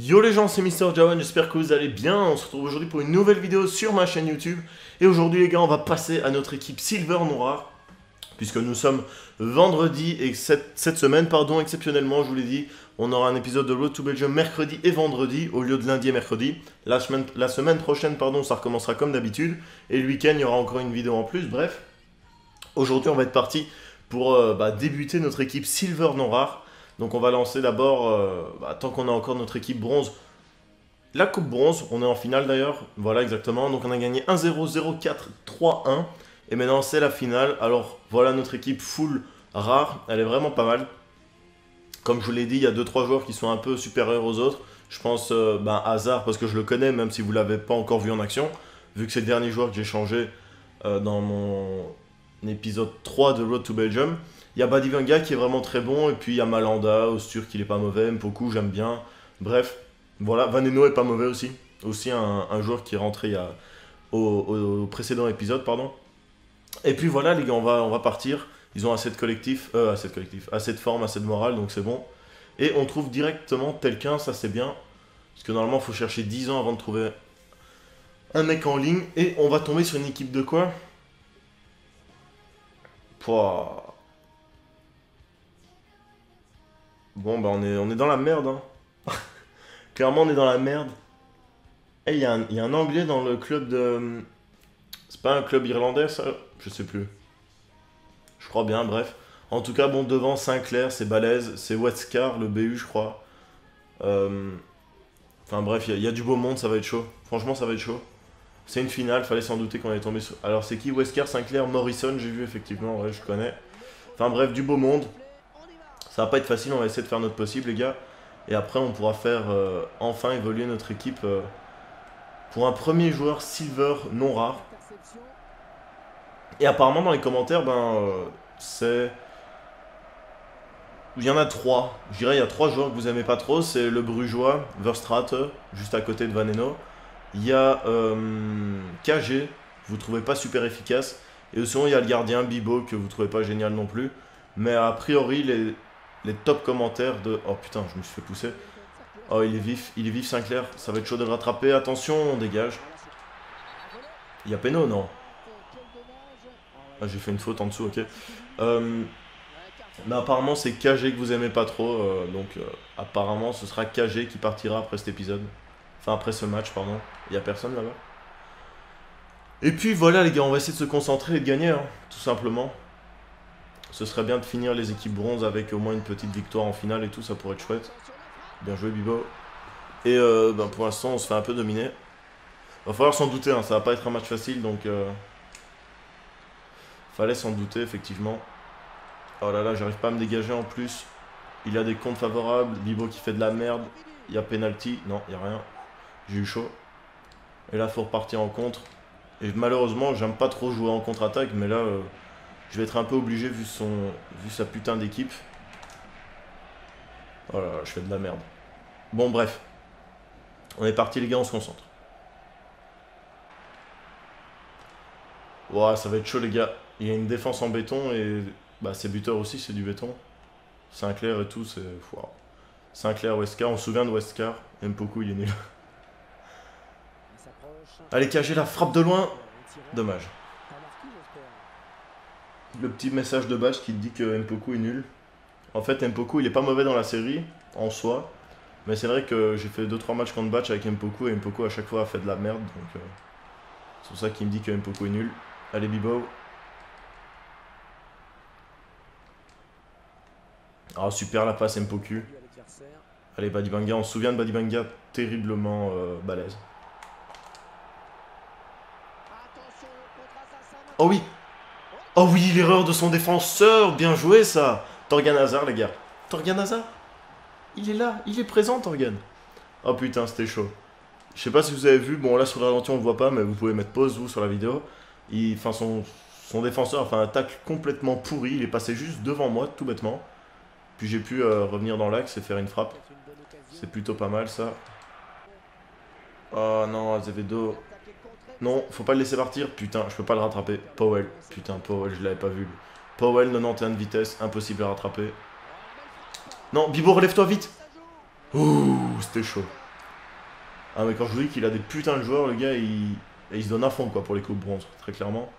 Yo les gens, c'est Mister Jawan, j'espère que vous allez bien. On se retrouve aujourd'hui pour une nouvelle vidéo sur ma chaîne YouTube. Et aujourd'hui les gars, on va passer à notre équipe Silver Noir, puisque nous sommes vendredi et cette semaine, pardon, exceptionnellement, je vous l'ai dit, on aura un épisode de Road to Belgium mercredi et vendredi, au lieu de lundi et mercredi. La semaine prochaine, pardon, ça recommencera comme d'habitude. Et le week-end, il y aura encore une vidéo en plus, bref. Aujourd'hui, on va être parti pour débuter notre équipe Silver Noir. Donc on va lancer d'abord, tant qu'on a encore notre équipe bronze, la coupe bronze. On est en finale d'ailleurs, voilà exactement. Donc on a gagné 1-0, 0-4, 3-1. Et maintenant c'est la finale. Alors voilà notre équipe full rare, elle est vraiment pas mal. Comme je vous l'ai dit, il y a 2-3 joueurs qui sont un peu supérieurs aux autres. Je pense Hazard parce que je le connais, même si vous ne l'avez pas encore vu en action. Vu que c'est le dernier joueur que j'ai changé dans mon épisode 3 de Road to Belgium. Il y a Badivanga qui est vraiment très bon, et puis il y a Malanda, Ostur qui n'est pas mauvais, Mpoku j'aime bien. Bref, voilà, Vaneno est pas mauvais aussi. Aussi un joueur qui est rentré au précédent épisode, pardon. Et puis voilà les gars, on va partir. Ils ont assez de assez de forme, assez de morale, donc c'est bon. Et on trouve directement quelqu'un, ça c'est bien. Parce que normalement il faut chercher 10 ans avant de trouver un mec en ligne. Et on va tomber sur une équipe de quoi? Pouah. Bon, on est dans la merde, hein. Clairement, on est dans la merde. Et il y a un Anglais dans le club de... C'est pas un club irlandais, ça? Je sais plus. Je crois bien, bref. En tout cas, bon, devant, Sinclair, c'est balèze. C'est Wesker, le BU, je crois. Enfin bref, il y a du beau monde, ça va être chaud. Franchement, ça va être chaud. C'est une finale, fallait s'en douter qu'on allait tomber sur... Alors, c'est qui? Wesker, Sinclair, Morrison, j'ai vu, effectivement, ouais, je connais. Enfin bref, du beau monde. Ça va pas être facile, on va essayer de faire notre possible les gars. Et après on pourra faire enfin évoluer notre équipe pour un premier joueur silver non rare. Et apparemment dans les commentaires, c'est... Il y en a 3. Je dirais il y a 3 joueurs que vous aimez pas trop. C'est le Brugeois, Verstraete, juste à côté de Vaneno. Il y a KG, vous trouvez pas super efficace. Et sinon il y a le gardien Bibo que vous trouvez pas génial non plus. Mais a priori les top commentaires de... Oh putain, je me suis fait pousser. Oh, il est vif Sinclair. Ça va être chaud de le rattraper. Attention, on dégage. Il y a Peno, non? Ah, j'ai fait une faute en dessous, ok. Mais apparemment, c'est KG que vous aimez pas trop. Apparemment, ce sera KG qui partira après cet épisode. Enfin, après ce match, pardon. Il y a personne là-bas. Et puis voilà, les gars, on va essayer de se concentrer et de gagner, hein, tout simplement. Ce serait bien de finir les équipes bronze avec au moins une petite victoire en finale et tout, ça pourrait être chouette. Bien joué Bibo. Et pour l'instant on se fait un peu dominer. Va falloir s'en douter, hein, ça va pas être un match facile donc... Fallait s'en douter effectivement. Oh là là, j'arrive pas à me dégager en plus. Il y a des comptes favorables, Bibo qui fait de la merde. Il y a penalty, non, il y a rien. J'ai eu chaud. Et là faut repartir en contre. Et malheureusement j'aime pas trop jouer en contre-attaque, mais là... je vais être un peu obligé vu sa putain d'équipe. Oh là là, je fais de la merde. Bon, bref. On est parti, les gars, on se concentre. Ouah, ça va être chaud, les gars. Il y a une défense en béton et... ses buteurs aussi, c'est du béton. Sinclair et tout, c'est... Wow. Sinclair, Wesker. On se souvient de Wesker. Mpoku, il est nul. Allez, KG, la frappe de loin. Dommage. Le petit message de base qui te dit que Mpoku est nul. En fait, Mpoku, il est pas mauvais dans la série, en soi. Mais c'est vrai que j'ai fait 2-3 matchs contre batch avec Mpoku, et Mpoku à chaque fois a fait de la merde. Donc c'est pour ça qu'il me dit que Mpoku est nul. Allez, Bibo. Ah, super la passe Mpoku. Allez, Badibanga, on se souvient de Badibanga, terriblement balèze. Oh oui! Oh oui, l'erreur de son défenseur, bien joué ça. Torgan Hazard, les gars. Torgan Hazard? Il est là, il est présent, Torgan. Oh putain, c'était chaud. Je sais pas si vous avez vu, bon là sur le ralenti on le voit pas, mais vous pouvez mettre pause vous sur la vidéo. Son défenseur a fait un tacle complètement pourri, il est passé juste devant moi, tout bêtement. Puis j'ai pu revenir dans l'axe et faire une frappe. C'est plutôt pas mal ça. Oh non, Azevedo. Non, faut pas le laisser partir. Putain, je peux pas le rattraper. Powell. Putain, Powell, je l'avais pas vu. Powell, 91 de vitesse. Impossible à rattraper. Non, Bibo, relève-toi vite. Ouh, c'était chaud. Ah mais quand je vous dis qu'il a des putains de joueurs, le gars il se donne à fond quoi pour les coupes bronze, très clairement.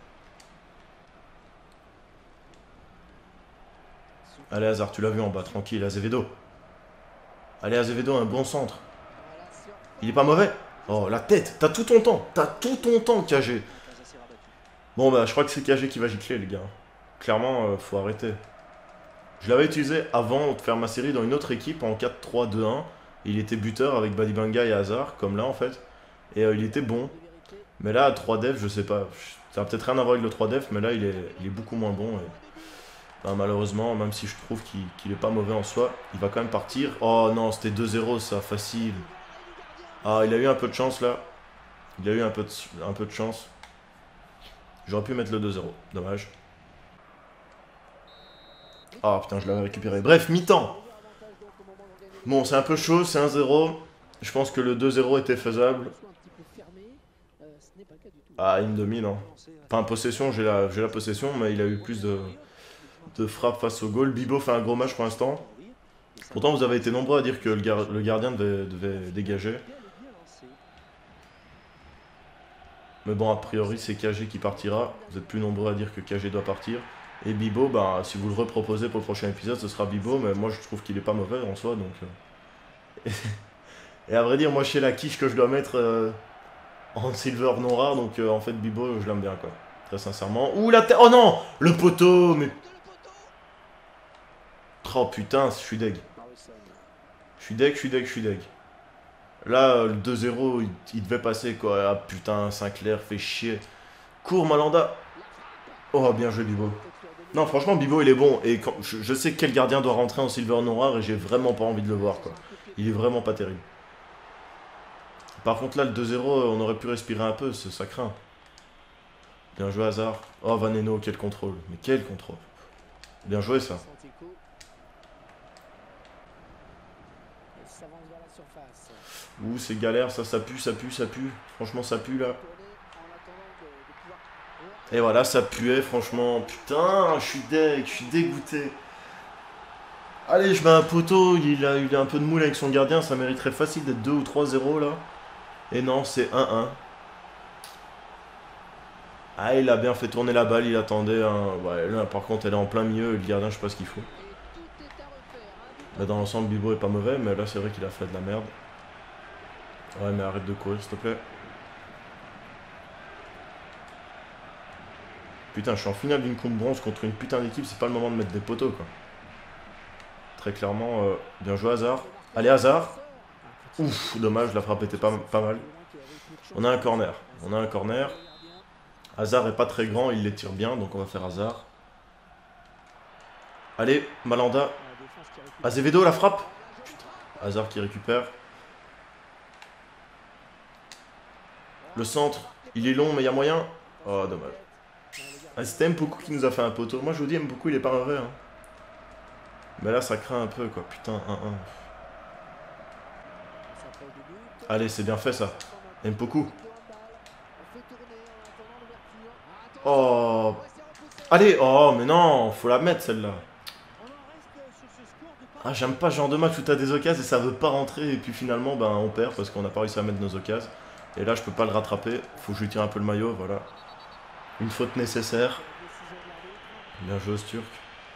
Allez Hazard, tu l'as vu en bas, tranquille, Azevedo. Allez Azevedo, un bon centre. Il est pas mauvais. Oh la tête, t'as tout ton temps KG. Bon bah je crois que c'est KG qui va gicler les gars. Clairement, faut arrêter. Je l'avais utilisé avant de faire ma série dans une autre équipe en 4-3-2-1. Il était buteur avec Badibanga et Hazard, comme là en fait. Et il était bon. Mais là, à 3 def, je sais pas. Ça a peut-être rien à voir avec le 3 def, mais là, il est beaucoup moins bon. Et, ben, malheureusement, même si je trouve qu'il est pas mauvais en soi, il va quand même partir. Oh non, c'était 2-0, ça, facile. Ah, il a eu un peu de chance là. Il a eu un peu de chance. J'aurais pu mettre le 2-0. Dommage. Ah putain, je l'avais récupéré. Bref, mi-temps. Bon, c'est un peu chaud, c'est 1-0. Je pense que le 2-0 était faisable. Ah, il me domine, hein. Enfin, possession, j'ai la possession, mais il a eu plus de frappes face au goal. Bibo fait un gros match pour l'instant. Pourtant, vous avez été nombreux à dire que le gardien devait dégager. Mais bon, a priori, c'est KG qui partira. Vous êtes plus nombreux à dire que KG doit partir. Et Bibo, bah, si vous le reproposez pour le prochain épisode, ce sera Bibo. Mais moi, je trouve qu'il est pas mauvais en soi. Donc, Et à vrai dire, moi, je sais la quiche que je dois mettre en silver non rare. Donc, en fait, Bibo, je l'aime bien, quoi. Très sincèrement. Ouh, la tête. Oh non, le poteau. Mais. Oh putain, je suis deg. Je suis deg. Là, le 2-0, il devait passer, quoi. Ah putain, Sinclair fait chier. Cours, Malanda. Oh, bien joué, Bibo. Non, franchement, Bibo, il est bon. Et quand, je sais quel gardien doit rentrer en silver non rare et j'ai vraiment pas envie de le voir, quoi. Il est vraiment pas terrible. Par contre, là, le 2-0, on aurait pu respirer un peu, ça craint. Bien joué, Hazard. Oh, Vaneno, quel contrôle. Mais quel contrôle. Bien joué, ça. Ouh, c'est galère, ça pue. Franchement, ça pue, là. Et voilà, ça puait, franchement. Putain, je suis dégoûté. Allez, je mets un poteau, il a un peu de moule avec son gardien, ça mériterait facile d'être 2 ou 3-0, là. Et non, c'est 1-1. Ah, il a bien fait tourner la balle, il attendait un... Ouais, là, par contre, elle est en plein milieu, et le gardien, je sais pas ce qu'il faut. Là, dans l'ensemble, Bibo est pas mauvais, mais là, c'est vrai qu'il a fait de la merde. Ouais, mais arrête de courir, s'il te plaît. Putain, je suis en finale d'une coupe bronze contre une putain d'équipe, c'est pas le moment de mettre des poteaux, quoi. Très clairement, bien joué, Hazard. Allez, Hazard. Ouf, dommage, la frappe était pas mal. On a un corner. Hazard est pas très grand, il les tire bien, donc on va faire Hazard. Allez, Malanda. Azevedo, la frappe. Putain. Hazard qui récupère. Le centre, il est long, mais il y a moyen. Oh, dommage. Ah, c'était Mpoku qui nous a fait un poteau. Moi, je vous dis, Mpoku, il est pas mauvais. Hein. Mais là, ça craint un peu, quoi. Putain, 1-1. Allez, c'est bien fait, ça. Mpoku. Oh. Allez, oh, mais non, faut la mettre, celle-là. Ah, j'aime pas ce genre de match où t'as des occasions et ça veut pas rentrer. Et puis finalement, ben, on perd parce qu'on n'a pas réussi à mettre nos occasions. Et là, je peux pas le rattraper. Faut que je lui tire un peu le maillot, voilà. Une faute nécessaire. Bien joué, ce Turc.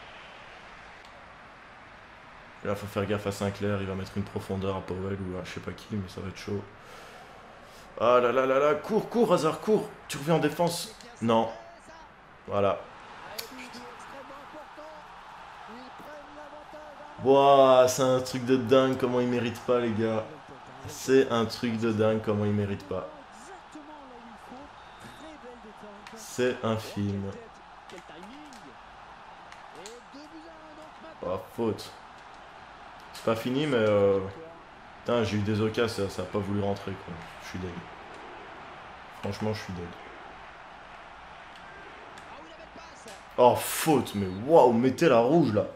Et là, faut faire gaffe à Sinclair. Il va mettre une profondeur à Powell ou à je sais pas qui, mais ça va être chaud. Ah là là là là. Cours, Hazard, cours. Tu reviens en défense. Non. Voilà. Ouah, c'est un truc de dingue comment il mérite pas, les gars. C'est un truc de dingue comment il mérite pas. C'est un film. Oh, faute. C'est pas fini, mais... Putain, j'ai eu des occasions, ça a pas voulu rentrer, quoi. Je suis deg. Franchement, je suis deg. Oh, faute, mais waouh, mettez la rouge, là.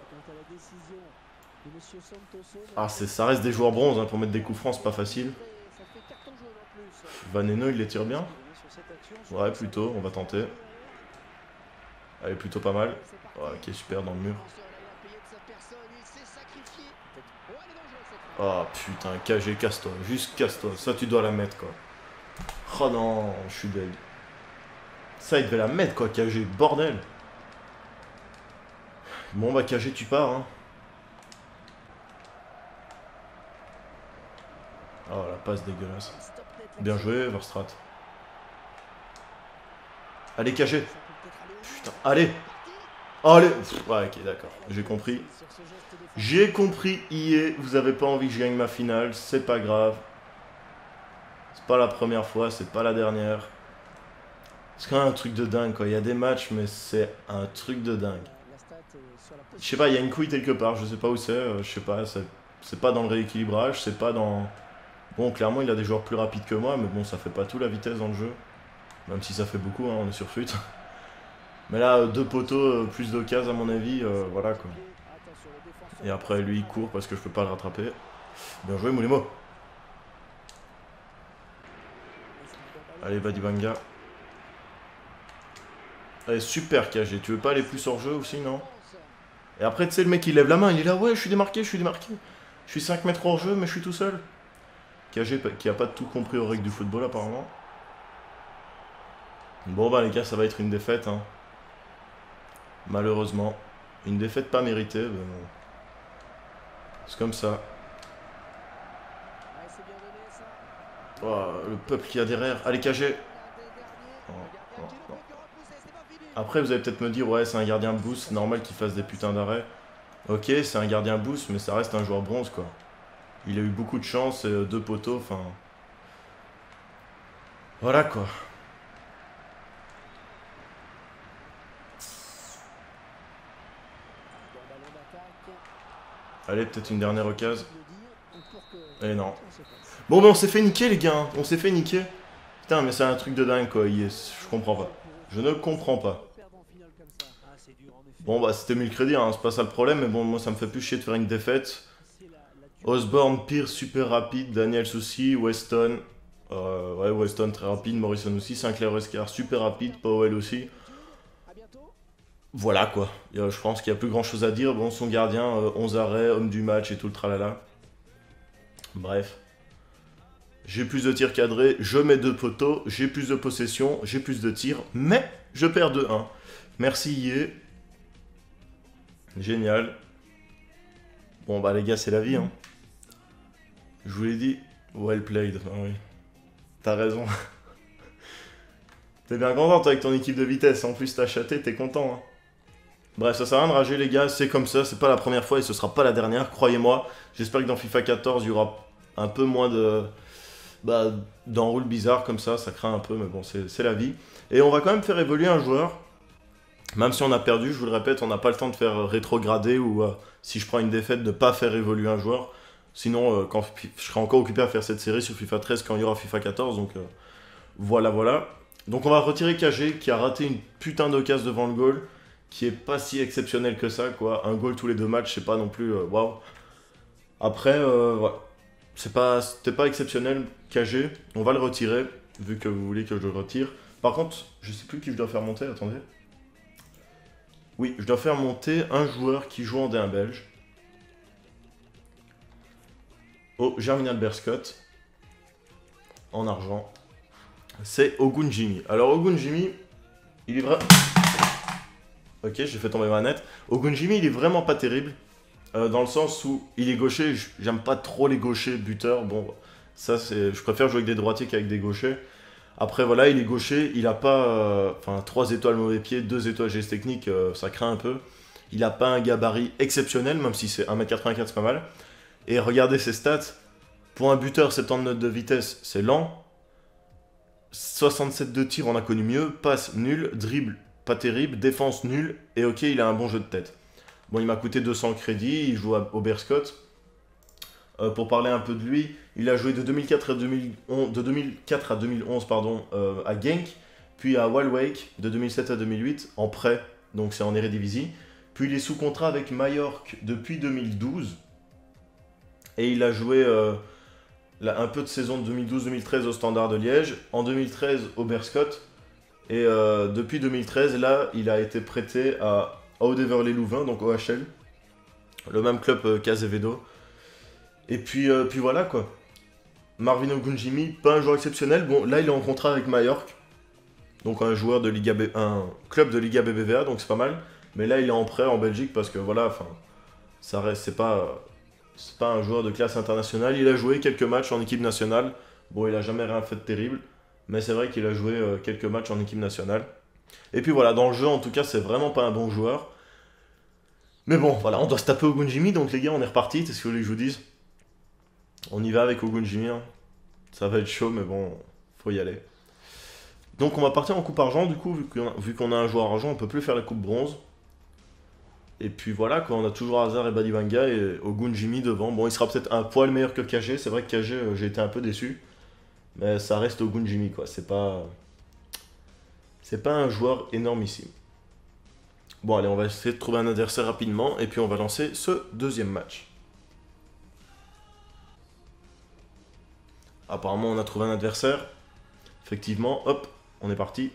Ah, ça reste des joueurs bronze, hein, pour mettre des coups francs, c'est pas facile. Vaneno, il les tire bien. Ouais, plutôt, on va tenter. Elle est plutôt pas mal. Ouais, ok, super, dans le mur. Oh putain, KG, casse-toi. Juste casse-toi. Ça, tu dois la mettre, quoi. Oh non, je suis deg. Ça, il devait la mettre, quoi, KG. Bordel. Bon, bah, KG, tu pars, hein. Oh, la passe dégueulasse. Bien joué, Verstrat. Allez, KG. Putain, allez. Allez. Ouais, ok, d'accord. J'ai compris. J'ai compris, EA. Vous avez pas envie que je gagne ma finale. C'est pas grave. C'est pas la première fois, c'est pas la dernière. C'est quand même un truc de dingue, quoi. Il y a des matchs, mais c'est un truc de dingue. Je sais pas, il y a une couille quelque part. Je sais pas où c'est. Je sais pas, c'est pas dans le rééquilibrage. C'est pas dans... Bon, clairement, il a des joueurs plus rapides que moi, mais bon, ça fait pas tout la vitesse dans le jeu. Même si ça fait beaucoup, hein, on est sur fut. Mais là, deux poteaux, plus d'occasions à mon avis, voilà quoi. Et après, lui, il court parce que je peux pas le rattraper. Bien joué, Moulimo. Allez, Badibanga. Allez, super KG. Tu veux pas aller plus hors jeu aussi, non? Et après, tu sais, le mec, il lève la main. Il est là, ouais, je suis démarqué, je suis démarqué. Je suis 5 mètres hors jeu, mais je suis tout seul. KG qui a pas tout compris aux règles du football, apparemment. Bon, bah, les gars, ça va être une défaite, hein. Malheureusement. Une défaite pas méritée. Ben... C'est comme ça. Oh, le peuple qui a derrière. Allez, KG. Oh, oh, oh. Après, vous allez peut-être me dire, ouais, c'est un gardien boost, normal qu'il fasse des putains d'arrêts. Ok, c'est un gardien boost, mais ça reste un joueur bronze, quoi. Il a eu beaucoup de chance et deux poteaux, enfin... Voilà, quoi. Allez, peut-être une dernière occasion. Et non. Bon, ben on s'est fait niquer, les gars. Hein. On s'est fait niquer. Putain, mais c'est un truc de dingue, quoi. Yes. Je comprends pas. Je ne comprends pas. Bon, bah, c'était 1000 crédits, hein. C'est pas ça le problème. Mais bon, moi, ça me fait plus chier de faire une défaite. Osborne, Pierce, super rapide. Daniel aussi. Weston. Ouais, Weston, très rapide. Morrison aussi. Sinclair Oscar, super rapide. Powell aussi. Voilà quoi, je pense qu'il n'y a plus grand chose à dire. Bon, son gardien, 11 arrêts, homme du match et tout le tralala. Bref. J'ai plus de tirs cadrés, je mets 2 poteaux, j'ai plus de possession, j'ai plus de tirs, mais je perds 2-1. Merci Yé. Génial. Bon bah les gars, c'est la vie hein. Je vous l'ai dit, well played. Ah, oui. T'as raison. T'es bien content avec ton équipe de vitesse, en plus t'as chaté, t'es content hein. Bref, ça sert à rien de rager les gars, c'est comme ça, c'est pas la première fois et ce sera pas la dernière, croyez-moi. J'espère que dans FIFA 14, il y aura un peu moins de... Bah, d'enroules bizarres comme ça craint un peu, mais bon, c'est la vie. Et on va quand même faire évoluer un joueur. Même si on a perdu, je vous le répète, on n'a pas le temps de faire rétrograder ou si je prends une défaite, de pas faire évoluer un joueur. Sinon, quand je serai encore occupé à faire cette série sur FIFA 13 quand il y aura FIFA 14, donc voilà, voilà. Donc on va retirer KG qui a raté une putain d'occasion devant le goal. Qui est pas si exceptionnel que ça, quoi. Un goal tous les 2 matchs, c'est pas non plus waouh. Après, ouais. C'était pas exceptionnel, KG. On va le retirer, vu que vous voulez que je le retire. Par contre, je sais plus qui je dois faire monter, attendez. Oui, je dois faire monter un joueur qui joue en D1 belge. Au Germinal Berscott. En argent. C'est Ogunjimi. Alors Ogunjimi, il est vrai... Ok, j'ai fait tomber ma net. Ogunjimi, il est vraiment pas terrible. Dans le sens où il est gaucher. J'aime pas trop les gauchers buteurs. Bon, ça c'est. Je préfère jouer avec des droitiers qu'avec des gauchers. Après, voilà, il est gaucher. Il a pas. Enfin, 3 étoiles mauvais pied, 2 étoiles geste technique. Ça craint un peu. Il a pas un gabarit exceptionnel, même si c'est 1m84, c'est pas mal. Et regardez ses stats. Pour un buteur, 79 de vitesse, c'est lent. 67 de tir, on a connu mieux. Passe nul. Dribble pas terrible, défense nulle, et ok, il a un bon jeu de tête. Bon, il m'a coûté 200 crédits, il joue au Berscott. Pour parler un peu de lui, il a joué de 2004 à 2011 pardon, à Genk, puis à Waalwijk de 2007 à 2008 en prêt, donc c'est en Eredivisie. Puis il est sous contrat avec Mallorca depuis 2012, et il a joué un peu de saison de 2012-2013 au Standard de Liège, en 2013 au Berscott. Et depuis 2013, là, il a été prêté à Oud-Heverlee Louvain, donc OHL, le même club qu'Azevedo. Puis voilà quoi. Marvin Ogunjimi, pas un joueur exceptionnel. Bon, là il est en contrat avec Mallorca. Donc un joueur de Liga un club de Liga BBVA, donc c'est pas mal. Mais là il est en prêt en Belgique parce que voilà, enfin, ça reste, c'est pas un joueur de classe internationale. Il a joué quelques matchs en équipe nationale. Bon, il a jamais rien fait de terrible, mais c'est vrai qu'il a joué quelques matchs en équipe nationale. Et puis voilà, dans le jeu en tout cas, c'est vraiment pas un bon joueur. Mais bon, voilà, on doit se taper Ogunjimi, donc les gars, on est reparti. Qu'est-ce que vous voulez que je vous dise? On y va avec Ogunjimi, hein. Ça va être chaud, mais bon, faut y aller. Donc on va partir en coupe argent, du coup, vu qu'on a un joueur argent, on peut plus faire la coupe bronze. Et puis voilà, quoi, on a toujours Hazard et Badibanga et Ogunjimi devant. Bon, il sera peut-être un poil meilleur que KG, c'est vrai que KG, j'ai été un peu déçu. Mais ça reste Ogunjimi, quoi, c'est pas un joueur énormissime. Bon, allez, on va essayer de trouver un adversaire rapidement, et puis on va lancer ce deuxième match. Apparemment, on a trouvé un adversaire. Effectivement, hop, on est parti.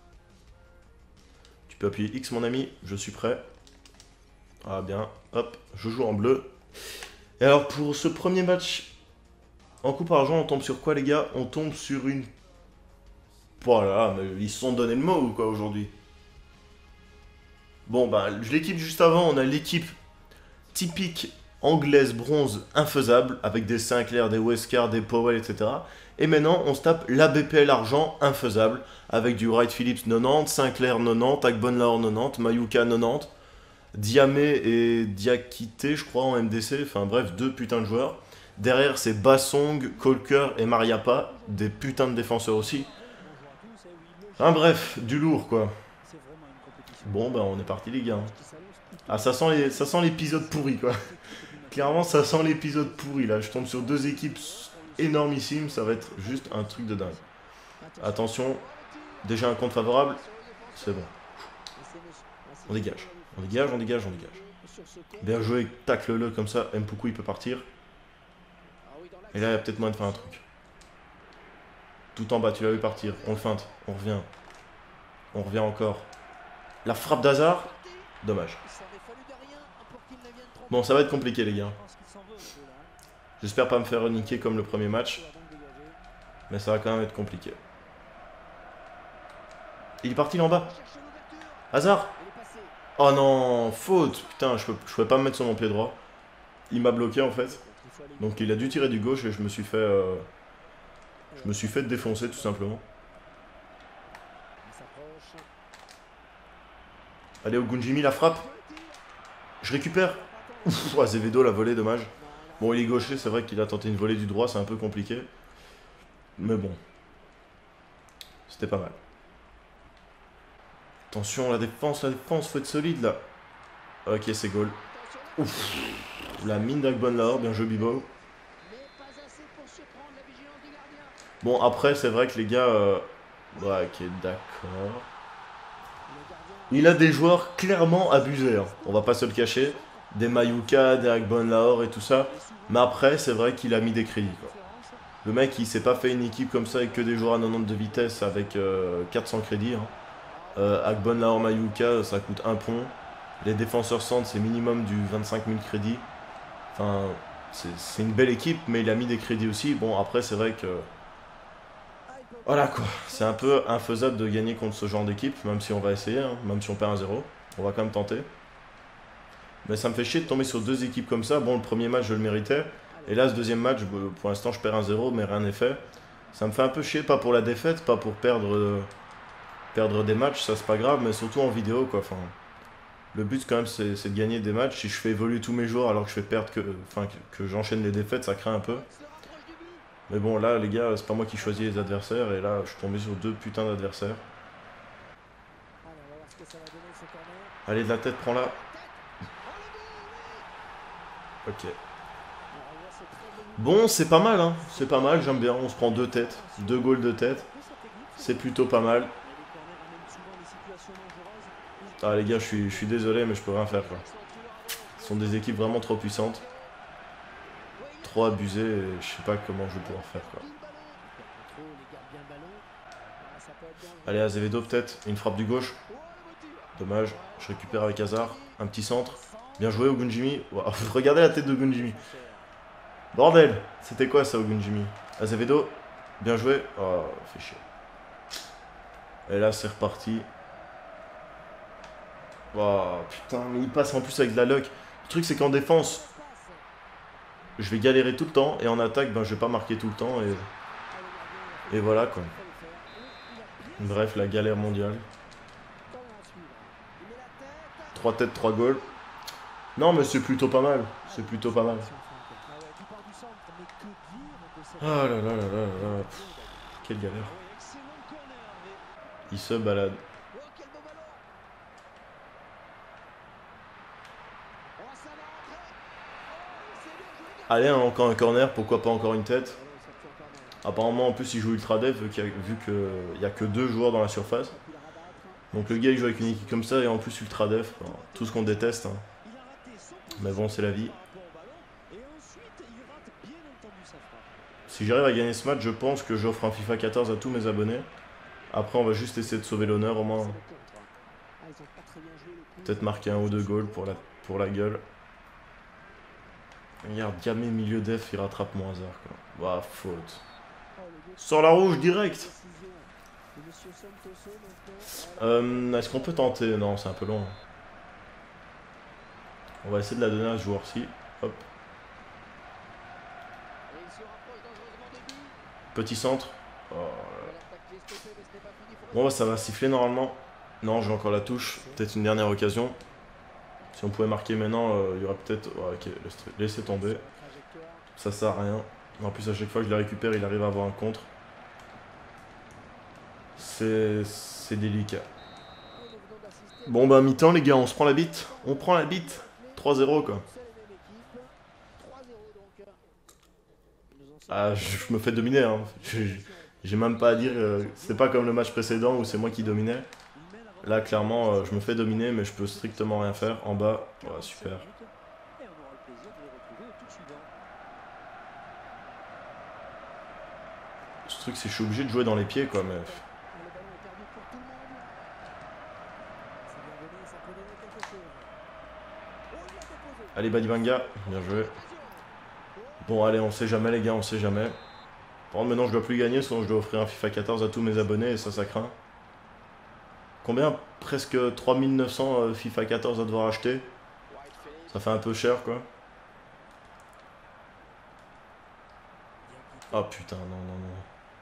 Tu peux appuyer X, mon ami, je suis prêt. Ah bien, hop, je joue en bleu. Et alors, pour ce premier match en coupe argent, on tombe sur quoi, les gars? On tombe sur une... Voilà, mais ils se sont donné le mot ou quoi aujourd'hui? Bon, bah, l'équipe juste avant, on a l'équipe typique anglaise bronze infaisable, avec des Sinclair, des Wesker, des Powell, etc. Et maintenant, on se tape l'ABPL argent infaisable, avec du Wright Phillips 90, Sinclair 90, Agbonlahor 90, Mayuka 90, Diamé et Diakité, je crois, en MDC. Enfin bref, deux putains de joueurs. Derrière, c'est Bassong, Kolker et Mariappa, des putains de défenseurs aussi. Enfin bref, du lourd quoi. Bon, bah on est parti les gars. Ah, ça sent l'épisode pourri quoi. Clairement, ça sent l'épisode pourri là. Je tombe sur deux équipes énormissimes, ça va être juste un truc de dingue. Attention, déjà un compte favorable, c'est bon. On dégage, on dégage, on dégage, on dégage. Bien joué, tacle-le comme ça, Mpoukou il peut partir. Et là, il y a peut-être moyen de faire un truc. Tout en bas, tu l'as vu partir, on le feinte, on revient. On revient encore. La frappe d'Hazard, dommage. Bon, ça va être compliqué les gars. J'espère pas me faire niquer comme le premier match. Mais ça va quand même être compliqué. Il est parti là en bas. Hazard. Oh non, faute. Putain, je pouvais pas me mettre sur mon pied droit. Il m'a bloqué en fait. Donc il a dû tirer du gauche et je me suis fait défoncer tout simplement. Allez, Ogunjimi, la frappe. Je récupère. Ouf, Azevedo l'a volé, dommage. Bon, il est gaucher, c'est vrai qu'il a tenté une volée du droit, c'est un peu compliqué. Mais bon. C'était pas mal. Attention, la défense, faut être solide là. Ok, c'est goal. Ouf. La mine d'Agbonlahor, bien joué Bibo. Bon, après, c'est vrai que les gars... Ouais, ok, d'accord. Il a des joueurs clairement abusés, hein. On va pas se le cacher. Des Mayuka, des Agbonlahor et tout ça. Mais après, c'est vrai qu'il a mis des crédits, quoi. Le mec, il s'est pas fait une équipe comme ça avec que des joueurs à 90 de vitesse avec 400 crédits. Hein. Agbonlahor, Mayuka, ça coûte un pont. Les défenseurs centres, c'est minimum du 25 000 crédits. Enfin, c'est une belle équipe, mais il a mis des crédits aussi. Bon, après, c'est vrai que... Voilà quoi, c'est un peu infaisable de gagner contre ce genre d'équipe, même si on va essayer, hein, même si on perd 1-0. On va quand même tenter. Mais ça me fait chier de tomber sur deux équipes comme ça. Bon, le premier match, je le méritais. Et là, ce deuxième match, pour l'instant, je perds 1-0, mais rien n'est fait. Ça me fait un peu chier, pas pour la défaite, pas pour perdre des matchs, ça c'est pas grave, mais surtout en vidéo quoi. Enfin, le but quand même, c'est de gagner des matchs. Si je fais évoluer tous mes joueurs alors que je fais perdre que j'enchaîne les défaites, ça craint un peu. Mais bon, là, les gars, c'est pas moi qui choisis les adversaires. Et là, je suis tombé sur deux putains d'adversaires. Allez, de la tête, prends-la. Ok. Bon, c'est pas mal, hein. C'est pas mal, j'aime bien. On se prend deux têtes. Deux goals de tête. C'est plutôt pas mal. Ah, les gars, je suis désolé, mais je peux rien faire, quoi. Ce sont des équipes vraiment trop puissantes. Trop abusé et je sais pas comment je vais pouvoir faire quoi. Allez Azevedo peut-être, une frappe du gauche. Dommage, je récupère avec Hazard. Un petit centre. Bien joué Ogunjimi. Wow. Regardez la tête de Ogunjimi. Bordel. C'était quoi ça, Ogunjimi? Azevedo. Bien joué. Oh, fait chier. Et là, c'est reparti. Oh, putain, mais il passe en plus avec de la luck. Le truc, c'est qu'en défense, je vais galérer tout le temps. Et en attaque, ben, je vais pas marquer tout le temps. Et voilà, quoi. Bref, la galère mondiale. 3 têtes, 3 goals. Non, mais c'est plutôt pas mal. C'est plutôt pas mal. Ah là là là là là. Pff, quelle galère. Il se balade. Allez, hein, encore un corner, pourquoi pas encore une tête. Apparemment, en plus, il joue ultra def vu qu'il n'y a que 2 joueurs dans la surface. Donc le gars, il joue avec une équipe comme ça et en plus ultra def. Enfin, tout ce qu'on déteste. Hein. Mais bon, c'est la vie. Si j'arrive à gagner ce match, je pense que j'offre un FIFA 14 à tous mes abonnés. Après, on va juste essayer de sauver l'honneur au moins. Peut-être marquer 1 ou 2 goals pour la gueule. Regarde, Gamé milieu def, il rattrape mon hasard. Quoi. Bah, faute. Sors la rouge direct. Est-ce qu'on peut tenter? Non, c'est un peu long. On va essayer de la donner à ce joueur-ci. Hop. Petit centre. Oh là là. Bon, bah, ça va siffler normalement. Non, j'ai encore la touche. Peut-être une dernière occasion. Si on pouvait marquer maintenant, il y aurait peut-être... Oh, ok, laissez tomber. Ça sert à rien. En plus, à chaque fois que je la récupère, il arrive à avoir un contre. C'est délicat. Bon, bah, mi-temps, les gars, on se prend la bite. On prend la bite. 3-0, quoi. Ah, je me fais dominer, hein. J'ai même pas à dire... c'est pas comme le match précédent où c'est moi qui dominais. Là, clairement, je me fais dominer, mais je peux strictement rien faire. En bas, ouais, super. Ce truc, c'est que je suis obligé de jouer dans les pieds, quoi, mais... Allez, Badibanga, bien joué. Bon, allez, on sait jamais, les gars, on sait jamais. Par contre, maintenant, je dois plus gagner, sinon je dois offrir un FIFA 14 à tous mes abonnés, et ça craint. Combien? Presque 3900 FIFA 14 à devoir acheter. Ça fait un peu cher, quoi. Oh putain, non, non, non.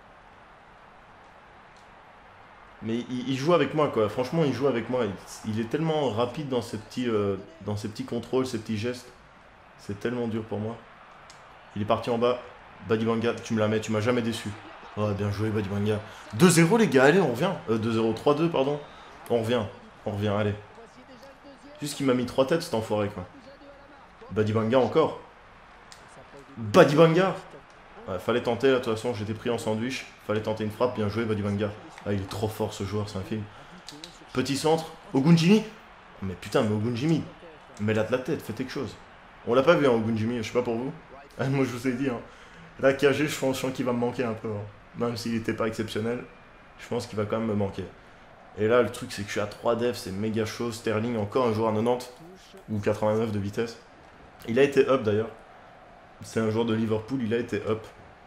Mais il joue avec moi, quoi. Franchement, il joue avec moi. Il est tellement rapide dans ses petits contrôles, ses petits gestes. C'est tellement dur pour moi. Il est parti en bas. Badibanga, tu me la mets, tu m'as jamais déçu. Oh, bien joué, Badibanga. 2-0, les gars, allez, on revient. 2-0, 3-2, pardon. On revient, allez. Juste qu'il m'a mis 3 têtes, cet enfoiré, quoi. Badibanga encore. Badibanga. Ouais, fallait tenter, là, de toute façon, j'étais pris en sandwich. Fallait tenter une frappe, bien joué, Badibanga. Ah, il est trop fort, ce joueur, c'est un film. Petit centre. Ogunjimi. Mais putain, mais Ogunjimi. Mets-la de la tête, fais quelque chose. On l'a pas vu, hein, Ogunjimi, je sais pas pour vous. Moi, je vous ai dit, hein. Là, KG, je pense qu'il va me manquer un peu. Hein. Même s'il n'était pas exceptionnel, je pense qu'il va quand même me manquer. Et là, le truc, c'est que je suis à 3 def, c'est méga chaud. Sterling, encore un joueur à 90 ou 89 de vitesse. Il a été up d'ailleurs. C'est un joueur de Liverpool, il a été up.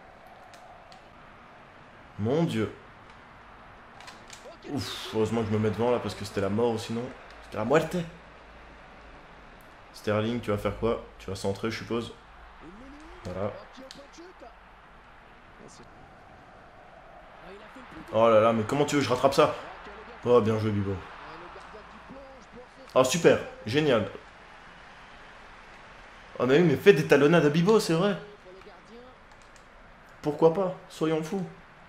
Mon Dieu. Ouf, heureusement que je me mets devant là parce que c'était la mort sinon. C'était la muerte. Sterling, tu vas faire quoi? Tu vas centrer, je suppose. Voilà. Oh là là, mais comment tu veux que je rattrape ça? Oh, bien joué, Bibo. Oh, super, génial. Oh, mais oui, mais fais des talonnades à Bibo, c'est vrai. Pourquoi pas? Soyons fous.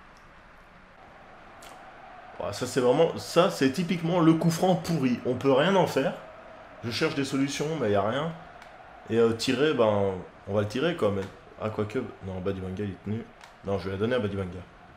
Oh, ça, c'est vraiment... Ça, c'est typiquement le coup franc pourri. On peut rien en faire. Je cherche des solutions, mais il n'y a rien. Et tirer, ben... On va le tirer, quoi, mais... Ah, quoique... Non, Badibanga, il est tenu. Non, je vais la donner à Badibanga.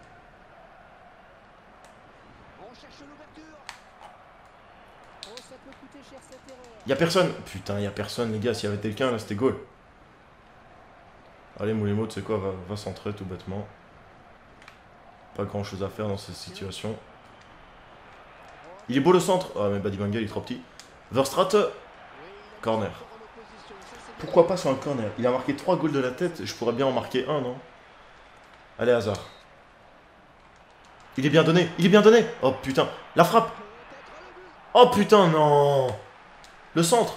Y'a personne. Putain, y'a personne, les gars. S'il y avait quelqu'un, là, c'était goal. Allez, Moulimo, tu sais quoi, va centrer tout bêtement. Pas grand chose à faire dans cette situation. Il est beau le centre. Ah, mais Badibanga, il est trop petit. Verstraete. Corner. Pourquoi pas sur un corner? Il a marqué 3 goals de la tête, je pourrais bien en marquer un, non? Allez, Hazard. Il est bien donné, il est bien donné. Oh putain, la frappe. Oh putain, non. Le centre.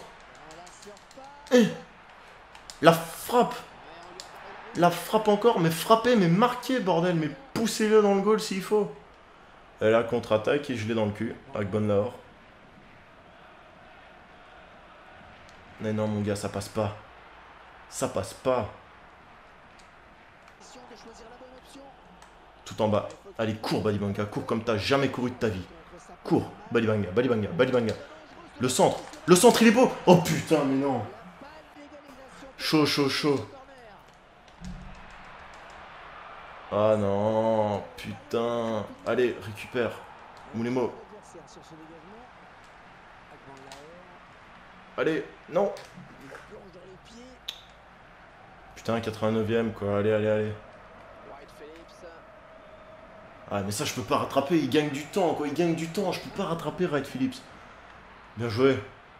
La frappe. La frappe encore, mais frapper, mais marquer, bordel. Mais poussez-le dans le goal s'il faut. Et là, contre-attaque et je l'ai dans le cul, avec Bonne-Lahore. Mais non, mon gars, ça passe pas. Ça passe pas. Tout en bas. Allez, cours, Balibanga. Cours comme t'as jamais couru de ta vie. Cours. Balibanga, Balibanga, Balibanga. Le centre. Le centre, il est beau. Oh putain, mais non. Chaud, chaud, chaud. Ah non. Putain. Allez, récupère. Moulemo. Allez, non. Putain, 89ème, quoi. Allez, allez, allez. Ah, mais ça, je peux pas rattraper. Il gagne du temps, quoi. Il gagne du temps. Je peux pas rattraper Wright Phillips. Bien joué.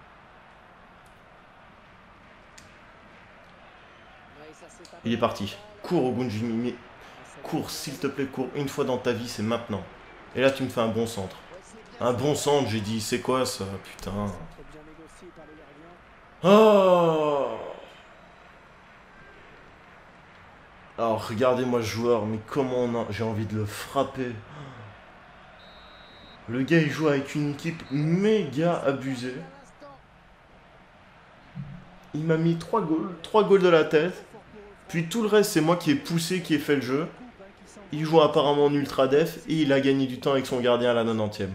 Il est parti. Cours au Gunjimi. Cours, s'il te plaît, cours. Une fois dans ta vie, c'est maintenant. Et là, tu me fais un bon centre. Un bon centre, j'ai dit. C'est quoi, ça? Putain. Oh! Alors, regardez-moi ce joueur. Mais comment j'ai envie de le frapper. Le gars, il joue avec une équipe méga abusée. Il m'a mis 3 goals. 3 goals de la tête. Puis tout le reste, c'est moi qui ai poussé, qui ai fait le jeu. Il joue apparemment en ultra def. Et il a gagné du temps avec son gardien à la 90e.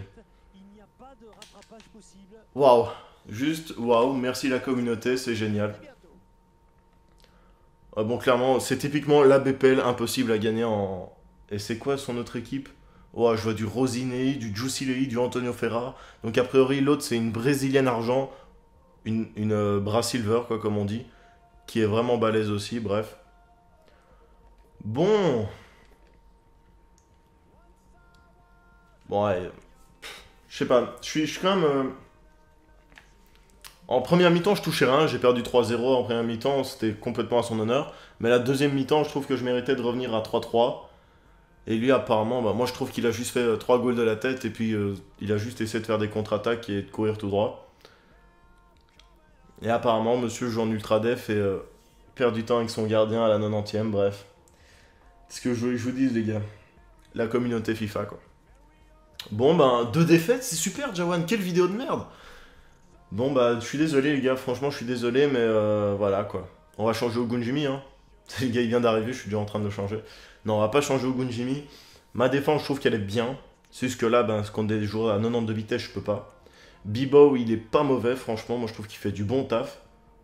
Waouh. Juste, waouh. Merci la communauté, c'est génial. Ah bon, clairement, c'est typiquement la BPL impossible à gagner en... Et c'est quoi son autre équipe? Oh, je vois du Rosinei, du Jusilei, du Antonio Ferra. Donc a priori, l'autre, c'est une brésilienne argent. Une bras silver, quoi, comme on dit. Qui est vraiment balèze aussi, bref. Bon. Bon, ouais. Je sais pas. Je suis quand même... En première mi-temps, je touchais rien. J'ai perdu 3-0 en première mi-temps. C'était complètement à son honneur. Mais la deuxième mi-temps, je trouve que je méritais de revenir à 3-3. Et lui, apparemment, bah, moi, je trouve qu'il a juste fait 3 goals de la tête. Et puis, il a juste essayé de faire des contre-attaques et de courir tout droit. Et apparemment, monsieur joue en ultra def et perd du temps avec son gardien à la 90e. Bref. C'est ce que je vous dis, les gars. La communauté FIFA, quoi. Bon, ben, 2 défaites, c'est super, Jawan. Quelle vidéo de merde. Bon, bah, je suis désolé, les gars. Franchement, je suis désolé, mais voilà, quoi. On va changer au Gunjimi, hein. Le gars, il vient d'arriver, je suis déjà en train de le changer. Non, on va pas changer au Gunjimi. Ma défense, je trouve qu'elle est bien. C'est juste que là, ben, contre des joueurs à 90 de vitesse, je peux pas. Bibo, il est pas mauvais, franchement. Moi, je trouve qu'il fait du bon taf.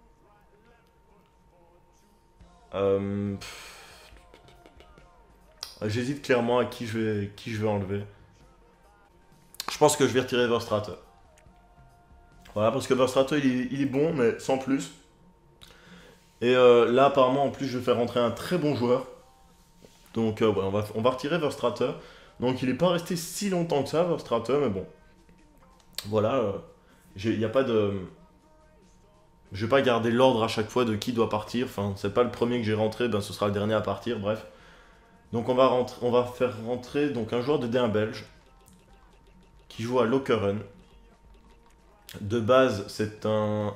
J'hésite clairement à qui je vais enlever. Je pense que je vais retirer Verstraete. Voilà, parce que Verstraete, il est bon, mais sans plus. Et là, apparemment, en plus, je vais faire rentrer un très bon joueur. Donc, ouais, on va retirer Verstraete. Donc, il n'est pas resté si longtemps que ça, Verstraete, mais bon. Voilà, il n'y a pas de... Je vais pas garder l'ordre à chaque fois de qui doit partir. Enfin, c'est pas le premier que j'ai rentré, ben ce sera le dernier à partir, bref. Donc, on va faire rentrer donc, un joueur de D1 belge qui joue à Lokeren. De base, c'est un...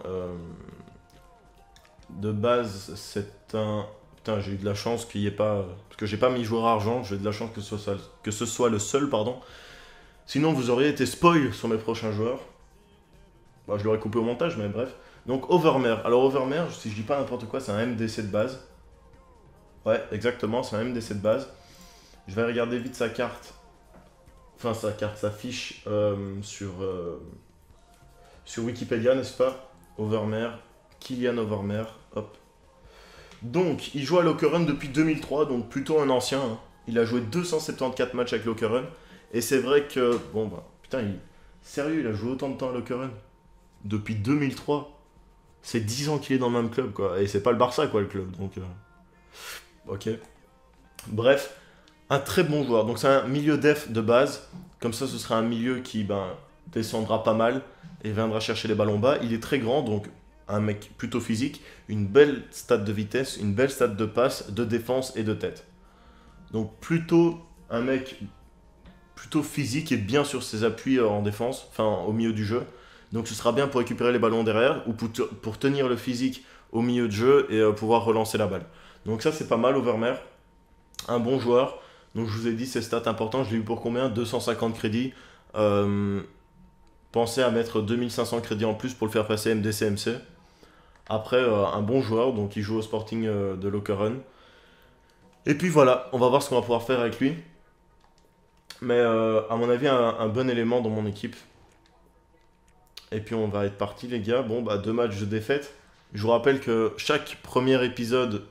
Putain, j'ai eu de la chance qu'il n'y ait pas... Parce que j'ai pas mis joueur argent, j'ai eu de la chance que ce soit le seul, pardon. Sinon, vous auriez été spoil sur mes prochains joueurs. Bon, je l'aurais coupé au montage, mais bref. Donc, Overmer. Alors, Overmer, si je dis pas n'importe quoi, c'est un MDC de base. Ouais, exactement, c'est un MDC de base. Je vais regarder vite sa carte. Enfin, sa fiche sur Wikipédia, n'est-ce pas? Overmer, Kylian Overmer, hop. Donc, il joue à Lokeren depuis 2003, donc plutôt un ancien. Hein. Il a joué 274 matchs avec Lokeren. Et c'est vrai que, bon bah, putain, sérieux, il a joué autant de temps à Lokeren depuis 2003. C'est 10 ans qu'il est dans le même club, quoi. Et c'est pas le Barça, quoi, le club, donc... Ok. Bref, un très bon joueur. Donc c'est un milieu def de base. Comme ça, ce sera un milieu qui, ben, descendra pas mal et viendra chercher les ballons bas. Il est très grand, donc un mec plutôt physique, une belle stat de vitesse, une belle stat de passe, de défense et de tête. Donc plutôt un mec plutôt physique et bien sur ses appuis en défense, enfin au milieu du jeu. Donc ce sera bien pour récupérer les ballons derrière ou pour tenir le physique au milieu de jeu et pouvoir relancer la balle. Donc ça c'est pas mal Overmare, un bon joueur. Donc je vous ai dit ces stats importants, je l'ai eu pour combien? 250 crédits. Pensez à mettre 2500 crédits en plus pour le faire passer MDC-MC. Après un bon joueur, donc il joue au Sporting de Lokeren. Et puis voilà, on va voir ce qu'on va pouvoir faire avec lui. Mais à mon avis, un bon élément dans mon équipe. Et puis on va être parti les gars. Bon bah 2 matchs de défaite. Je vous rappelle que chaque premier épisode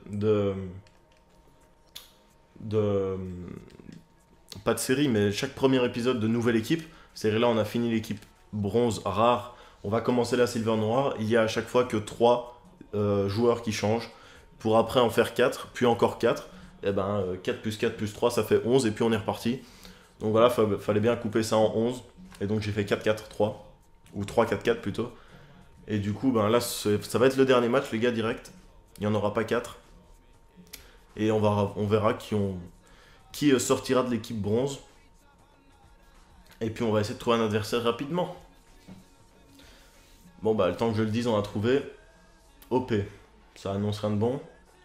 pas de série, mais chaque premier épisode de nouvelle équipe, c'est-à-dire là on a fini l'équipe bronze rare, on va commencer la silver noire, il y a à chaque fois que 3 joueurs qui changent, pour après en faire 4, puis encore 4, et ben 4 plus 4 plus 3 ça fait 11 et puis on est reparti. Donc voilà, fallait bien couper ça en 11, et donc j'ai fait 4-4-3, ou 3-4-4 plutôt. Et du coup, ben là, ça va être le dernier match, les gars, direct. Il n'y en aura pas 4. Et on verra qui sortira de l'équipe bronze. Et puis, on va essayer de trouver un adversaire rapidement. Bon, bah, le temps que je le dise, on a trouvé OP. Ça annonce rien de bon.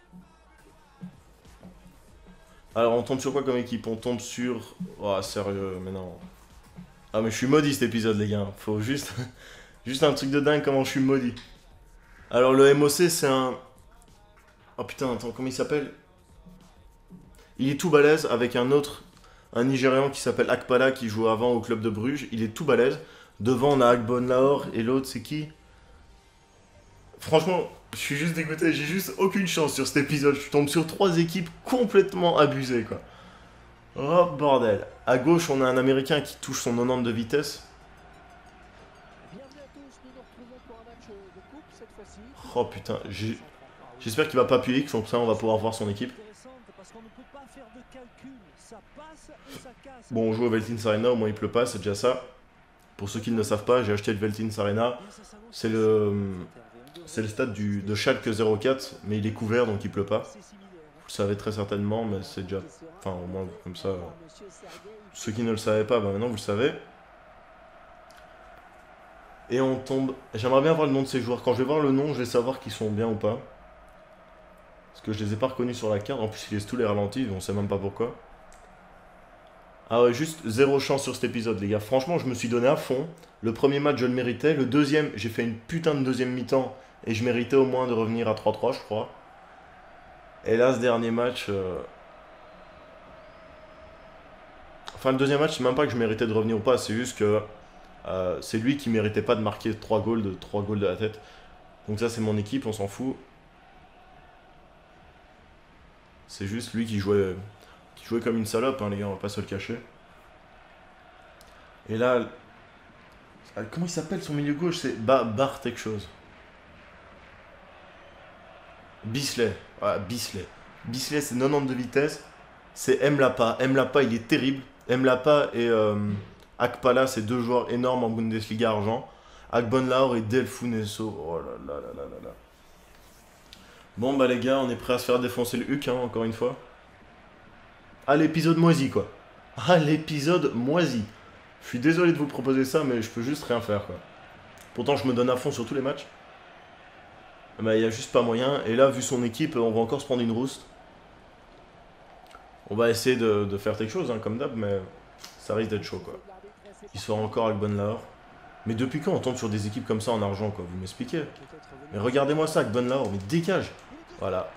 Alors, on tombe sur quoi comme équipe? On tombe sur... Oh, sérieux, mais non. Ah, mais je suis maudit cet épisode, les gars. Faut juste... Juste un truc de dingue comment je suis maudit. Alors le MOC c'est un... Oh putain, attends, comment il s'appelle? Il est tout balèze avec un autre, un Nigérian qui s'appelle Akpala qui joue avant au club de Bruges. Il est tout balèze. Devant on a Agbon Lahore et l'autre c'est qui? Franchement, je suis juste dégoûté, j'ai juste aucune chance sur cet épisode. Je tombe sur 3 équipes complètement abusées quoi. Oh bordel. À gauche on a un Américain qui touche son 90 de vitesse. Oh putain, j'espère qu'il va pas appuyer, comme ça on va pouvoir voir son équipe. Bon, on joue au Veltins Arena, au moins il pleut pas, c'est déjà ça. Pour ceux qui ne le savent pas, j'ai acheté le Veltins Arena. C'est le stade de Schalke 04, mais il est couvert donc il pleut pas. Vous le savez très certainement, mais c'est déjà... Enfin, au moins comme ça... Ceux qui ne le savaient pas, bah maintenant vous le savez. Et on tombe... J'aimerais bien voir le nom de ces joueurs. Quand je vais voir le nom, je vais savoir qu'ils sont bien ou pas. Parce que je les ai pas reconnus sur la carte. En plus, ils laissent tous les ralentis, on sait même pas pourquoi. Ah ouais, juste 0 chance sur cet épisode, les gars. Franchement, je me suis donné à fond. Le premier match, je le méritais. Le deuxième, j'ai fait une putain de deuxième mi-temps. Et je méritais au moins de revenir à 3-3, je crois. Et là, ce dernier match... Enfin, le deuxième match, c'est même pas que je méritais de revenir ou pas. C'est juste que... c'est lui qui méritait pas de marquer 3 goals de la tête. Donc ça c'est mon équipe, on s'en fout. C'est juste lui qui jouait comme une salope, hein, les gars, on va pas se le cacher. Et là... Comment il s'appelle son milieu gauche? C'est Bar quelque chose. Bisley. Voilà, Bisley. Bisley c'est 90 de vitesse. C'est Mlapa. Mlapa il est terrible. Mlapa et... Akpala, c'est 2 joueurs énormes en Bundesliga argent. Agbon Lahore et Delfuneso. Oh là là là là là là. Bon bah les gars, on est prêt à se faire défoncer le huc, hein, encore une fois. Ah, l'épisode moisi quoi. Ah, l'épisode moisi. Je suis désolé de vous proposer ça, mais je peux juste rien faire quoi. Pourtant, je me donne à fond sur tous les matchs. Bah, il n'y a juste pas moyen. Et là, vu son équipe, on va encore se prendre une rouste. On va essayer de faire quelque chose, hein, comme d'hab, mais ça risque d'être chaud quoi. Il sera encore avec Agbon Lahore. Mais depuis quand on tombe sur des équipes comme ça en argent quoi? Vous m'expliquez? Mais regardez-moi ça, Agbon Lahore, mais dégage. Voilà.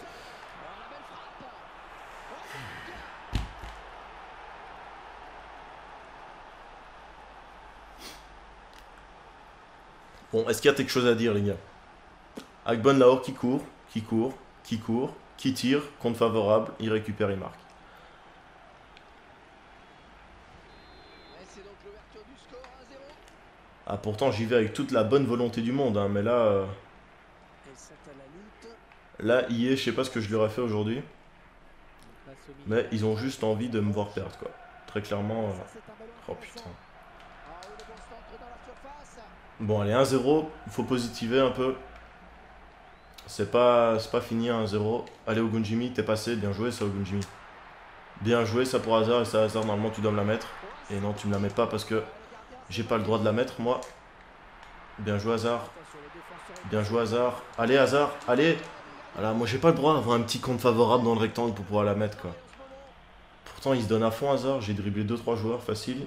Bon, est-ce qu'il y a quelque chose à dire les gars? Agbon Lahore qui court, qui court, qui court, qui tire, compte favorable, il récupère, il marque. Ah pourtant j'y vais avec toute la bonne volonté du monde, hein, mais là... Là, je sais pas ce que je leur ai fait aujourd'hui. Mais ils ont juste envie de me voir perdre, quoi. Très clairement... Oh putain. Bon, allez, 1-0. Il faut positiver un peu. C'est pas fini 1-0. Allez Ogunjimi, t'es passé. Bien joué ça Ogunjimi. Bien joué ça pour Hazard. Et ça Hazard, normalement tu dois me la mettre. Et non, tu me la mets pas parce que j'ai pas le droit de la mettre moi. Bien joué Hazard. Bien joué Hazard. Allez Hazard, allez. Voilà, moi j'ai pas le droit d'avoir un petit compte favorable dans le rectangle pour pouvoir la mettre quoi. Pourtant il se donne à fond Hazard. J'ai dribblé 2-3 joueurs facile.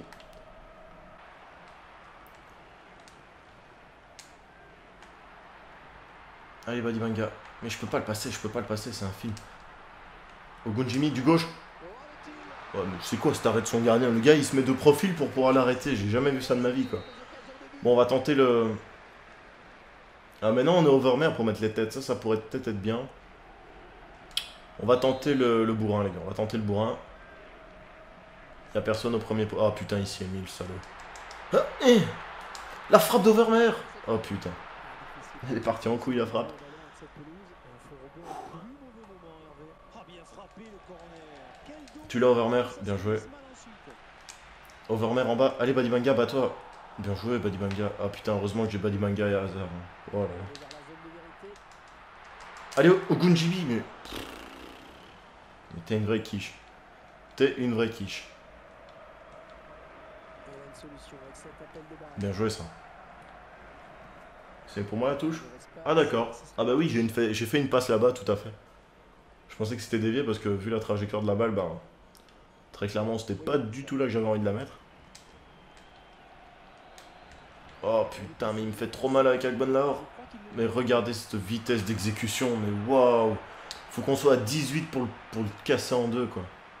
Allez Badibanga. Mais je peux pas le passer, c'est un film. Ogunjimi du gauche. Ouais, mais c'est quoi cet arrêt de son gardien? Le gars il se met de profil pour pouvoir l'arrêter. J'ai jamais vu ça de ma vie quoi. Bon on va tenter le... Ah maintenant on est overmer pour mettre les têtes. Ça pourrait peut-être être bien. On va tenter le bourrin les gars. On va tenter le bourrin. Y'a personne au premier pot. Ah putain ici il a mis le salaud. Ah, la frappe d'Overmer. Oh putain. Elle est partie en couille la frappe. Tu l'as Overmer, bien joué. Overmer en bas. Allez Badibanga, bats-toi. Bien joué Badibanga. Ah putain, heureusement que j'ai Badibanga et Hazard. Oh là là. Allez Ogunjimi, mais t'es une vraie quiche. T'es une vraie quiche. Bien joué ça. C'est pour moi la touche? Ah d'accord. Ah bah oui, j'ai fait une passe là-bas, tout à fait. Je pensais que c'était dévié parce que vu la trajectoire de la balle, bah, très clairement, c'était pas du tout là que j'avais envie de la mettre. Oh putain, mais il me fait trop mal avec Agbonlahor. Mais regardez cette vitesse d'exécution, mais waouh. Faut qu'on soit à 18 pour le casser en deux, quoi.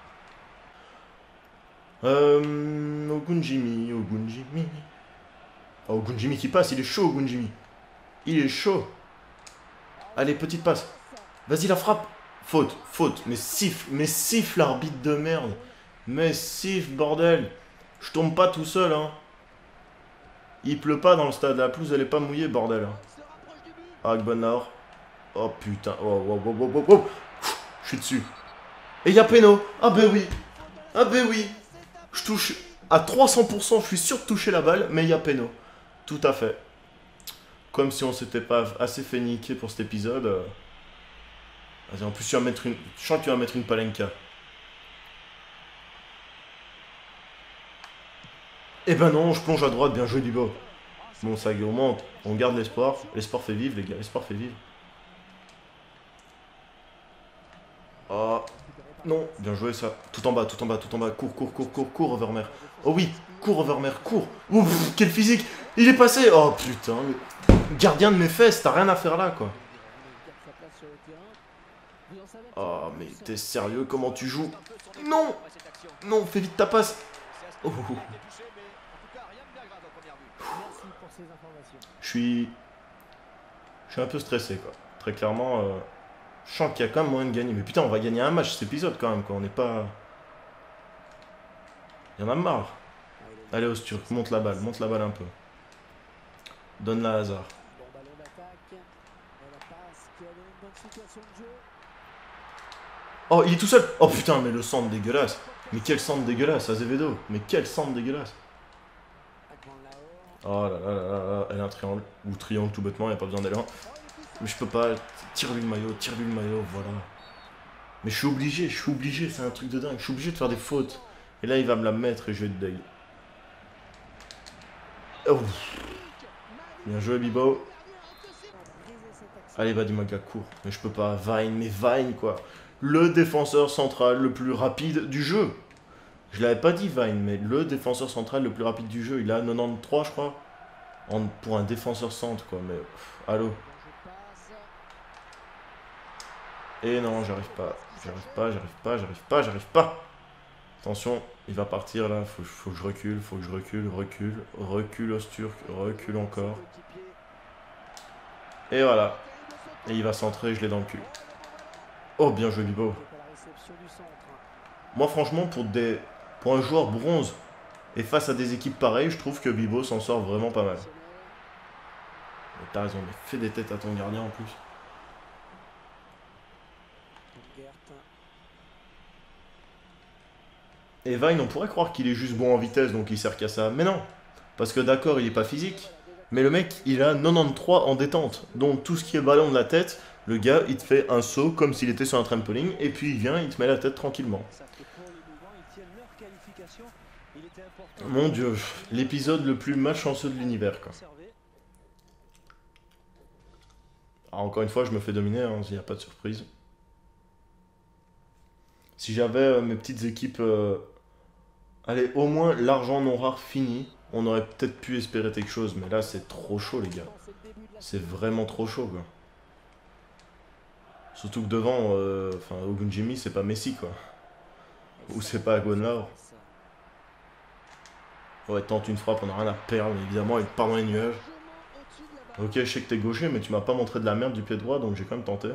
Ogunjimi. Oh, Ogunjimi qui passe, il est chaud, Ogunjimi. Il est chaud. Allez, petite passe. Vas-y, la frappe. Faute. Mais siffle l'arbitre de merde. Mais siffle, bordel. Je tombe pas tout seul, hein. Il pleut pas dans le stade. La pelouse, elle est pas mouillée, bordel. Ah, Agbonlahor. Oh, putain. Oh. Je suis dessus. Et il y a péno. Ah, ben oui. Je touche à 300%. Je suis sûr de toucher la balle, mais il y a péno. Tout à fait. Comme si on s'était pas assez fait niquer pour cet épisode. Vas-y, en plus, tu vas mettre une... Je sens que tu vas mettre une palenka. Eh ben non, je plonge à droite, bien joué Bibo. Bon, ça, au moins, on garde l'espoir. L'espoir fait vivre, les gars, l'espoir fait vivre. Oh, non, bien joué ça. Tout en bas. Cours, Overmer. Oh oui, cours, Overmer, cours. Ouf, quel physique. Il est passé. Oh putain, mais... Gardien de mes fesses, t'as rien à faire là, quoi. Oh, mais t'es sérieux, comment tu joues? Non, fais vite ta passe. Oh. Je suis un peu stressé, quoi. Très clairement, je sens qu'il y a quand même moyen de gagner. Mais putain, on va gagner un match cet épisode, quand même, quoi. On n'est pas... Il y en a marre. Allez, Osturk, monte la balle un peu. Donne-la à Hazard. Oh, il est tout seul. Oh putain, mais le centre dégueulasse. Mais quel centre dégueulasse, Azevedo. Mais quel centre dégueulasse. Oh là là. Elle a un triangle. Ou triangle tout bêtement, il n'y a pas besoin d'aller loin. Mais je peux pas. Tire-lui le maillot, voilà. Mais je suis obligé, c'est un truc de dingue. Je suis obligé de faire des fautes. Et là, il va me la mettre et je vais être deg. Oh. Bien joué, Bibo. Allez, Badibanga, cours. Mais je peux pas. Vine, quoi. Le défenseur central le plus rapide du jeu. Je l'avais pas dit, Vine, mais le défenseur central le plus rapide du jeu. Il a 93, je crois. Pour un défenseur centre, quoi. Mais, allô. Et non, j'arrive pas. Attention, il va partir, là. Faut que je recule. Recule, Osturk. Recule encore. Et voilà. Et il va centrer, je l'ai dans le cul. Oh, bien joué, Bibo. Moi, franchement, pour un joueur bronze et face à des équipes pareilles, je trouve que Bibo s'en sort vraiment pas mal. T'as raison, mais fais des têtes à ton gardien en plus. Et Vine, on pourrait croire qu'il est juste bon en vitesse, donc il sert qu'à ça. Mais non, parce que d'accord, il est pas physique, mais le mec, il a 93 en détente. Donc tout ce qui est ballon de la tête, Le gars, il te fait un saut comme s'il était sur un trampoline, et puis il vient, il te met la tête tranquillement. Mon Dieu, l'épisode le plus malchanceux de l'univers, quoi. Ah, encore une fois, je me fais dominer, hein, il n'y a pas de surprise. Si j'avais mes petites équipes... Allez, au moins l'argent non rare fini, on aurait peut-être pu espérer quelque chose, mais là c'est trop chaud les gars. C'est vraiment trop chaud quoi. Surtout que devant, enfin Ogunjimi c'est pas Messi quoi. Ou c'est pas Aguonlao. Ouais, tente une frappe, on a rien à perdre, mais évidemment il part dans les nuages. Ok, je sais que t'es gaucher, mais tu m'as pas montré de la merde du pied droit, donc j'ai quand même tenté.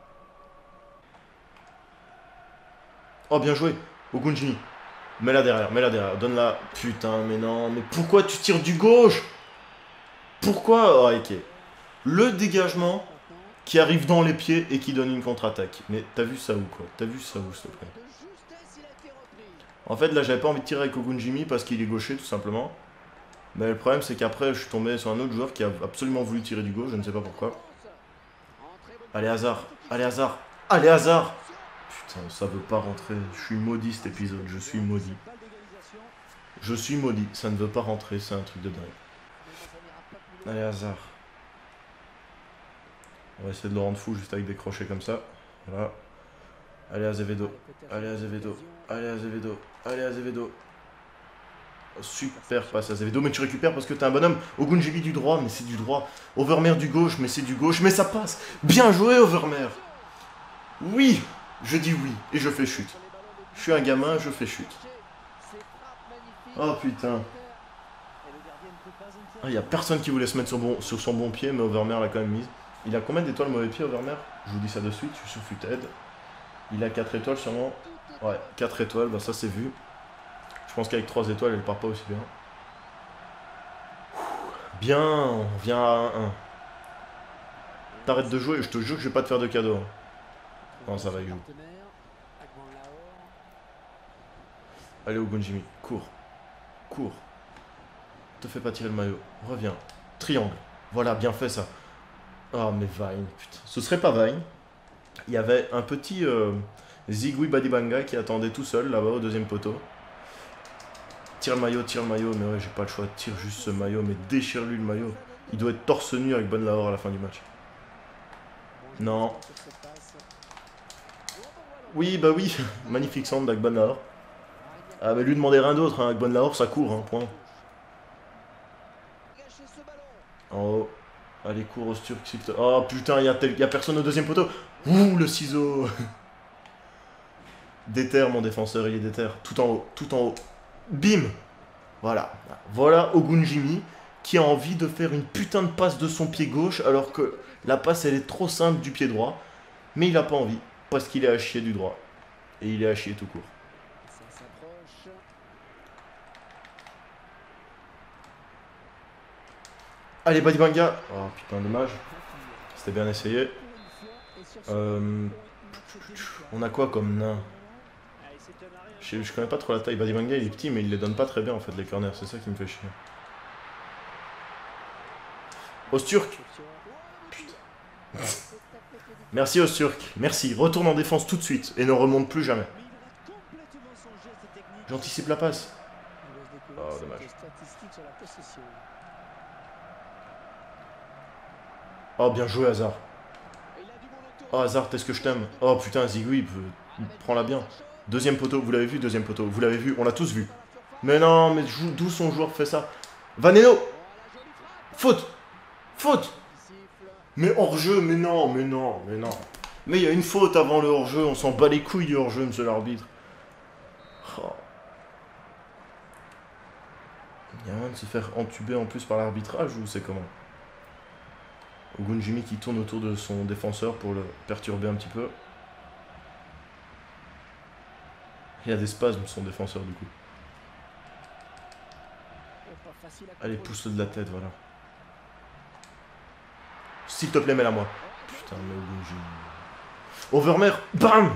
Oh bien joué, Ogunjimi. Mets-la derrière, donne-la. Putain, mais non, mais pourquoi tu tires du gauche? Pourquoi? Oh, ok. Le dégagement qui arrive dans les pieds et qui donne une contre-attaque. Mais t'as vu ça où, quoi? T'as vu ça où, s'il te plaît? En fait, là, j'avais pas envie de tirer avec Ogunjimi parce qu'il est gaucher, tout simplement. Mais le problème, c'est qu'après, je suis tombé sur un autre joueur qui a absolument voulu tirer du gauche, je ne sais pas pourquoi. Allez, Hazard. Allez, Hazard. Allez, Hazard. Putain, ça veut pas rentrer. Je suis maudit cet épisode, je suis maudit. Je suis maudit, ça ne veut pas rentrer, c'est un truc de dingue. Allez, Hazard. On va essayer de le rendre fou juste avec des crochets comme ça. Voilà. Allez, Azevedo. Allez, Azevedo. Allez, Azevedo. Allez, Azevedo. Super passe, Azevedo. Mais tu récupères parce que t'es un bonhomme. Ogunjimi du droit, mais c'est du droit. Overmare du gauche, mais c'est du gauche. Mais ça passe. Bien joué, Overmare. Oui. Je dis oui, et je fais chute. Je suis un gamin, je fais chute. Oh putain. Ah, il n'y a personne qui voulait se mettre sur son bon pied, mais Overmare l'a quand même mise. Il a combien d'étoiles mauvais pied, Overmare? Je vous dis ça de suite, je suis sous Futed. Il a 4 étoiles sûrement. Ouais, 4 étoiles, bah ça c'est vu. Je pense qu'avec 3 étoiles, elle part pas aussi bien. Bien, on vient à 1-1. T'arrêtes de jouer, je te jure que je vais pas te faire de cadeau. Non, ça va, il joue. Allez, Ogunjimi, cours. Cours. Te fais pas tirer le maillot. Reviens. Triangle. Voilà, bien fait ça. Oh, mais Vine, putain. Ce serait pas Vine. Il y avait un petit Zigui Badibanga qui attendait tout seul, là-bas, au deuxième poteau. Tire le maillot, mais ouais, j'ai pas le choix. Tire juste ce maillot, mais déchire-lui le maillot. Il doit être torse nu avec Bonne Lahore à la fin du match. Non. Oui, bah oui. Magnifique centre d'Akban Lahore. Ah, mais lui demander rien d'autre, hein. Akban Lahore, ça court, hein, point. En haut. Allez, cours au Sturk, s'il te... Oh putain, y a personne au deuxième poteau. Ouh, le ciseau. Déter, mon défenseur, il est déter. Tout en haut, tout en haut. Bim. Voilà. Voilà Ogunjimi qui a envie de faire une putain de passe de son pied gauche alors que la passe, elle est trop simple du pied droit. Mais il a pas envie parce qu'il est à chier du droit. Et il est à chier tout court. Allez, Badibanga. Oh putain, dommage. C'était bien essayé. On a quoi comme nain? Je connais pas trop la taille. Badibanga, il est petit, mais il les donne pas très bien en fait, les corners. C'est ça qui me fait chier. Osturk. Putain. Merci Osturk. Merci. Retourne en défense tout de suite et ne remonte plus jamais. J'anticipe la passe. Oh, dommage. Oh, bien joué, Hazard. Oh, Hazard, est-ce que je t'aime? Oh, putain, Zigui, prends-la bien. Deuxième poteau, vous l'avez vu, deuxième poteau. Vous l'avez vu, on l'a tous vu. Mais non, mais d'où son joueur fait ça? Vaneno. Faute. Faute. Mais hors-jeu, mais non, mais non, mais non. Mais il y a une faute avant le hors-jeu, on s'en bat les couilles du hors-jeu, monsieur l'arbitre. Oh. Il y a moyen de se faire entuber en plus par l'arbitrage ou c'est comment? Ogunjimi qui tourne autour de son défenseur pour le perturber un petit peu. Il y a des spasmes son défenseur du coup. Allez, pousse-le de la tête, voilà. S'il te plaît, mets-la moi. Putain, mais Ogunjimi. Overmare, bam!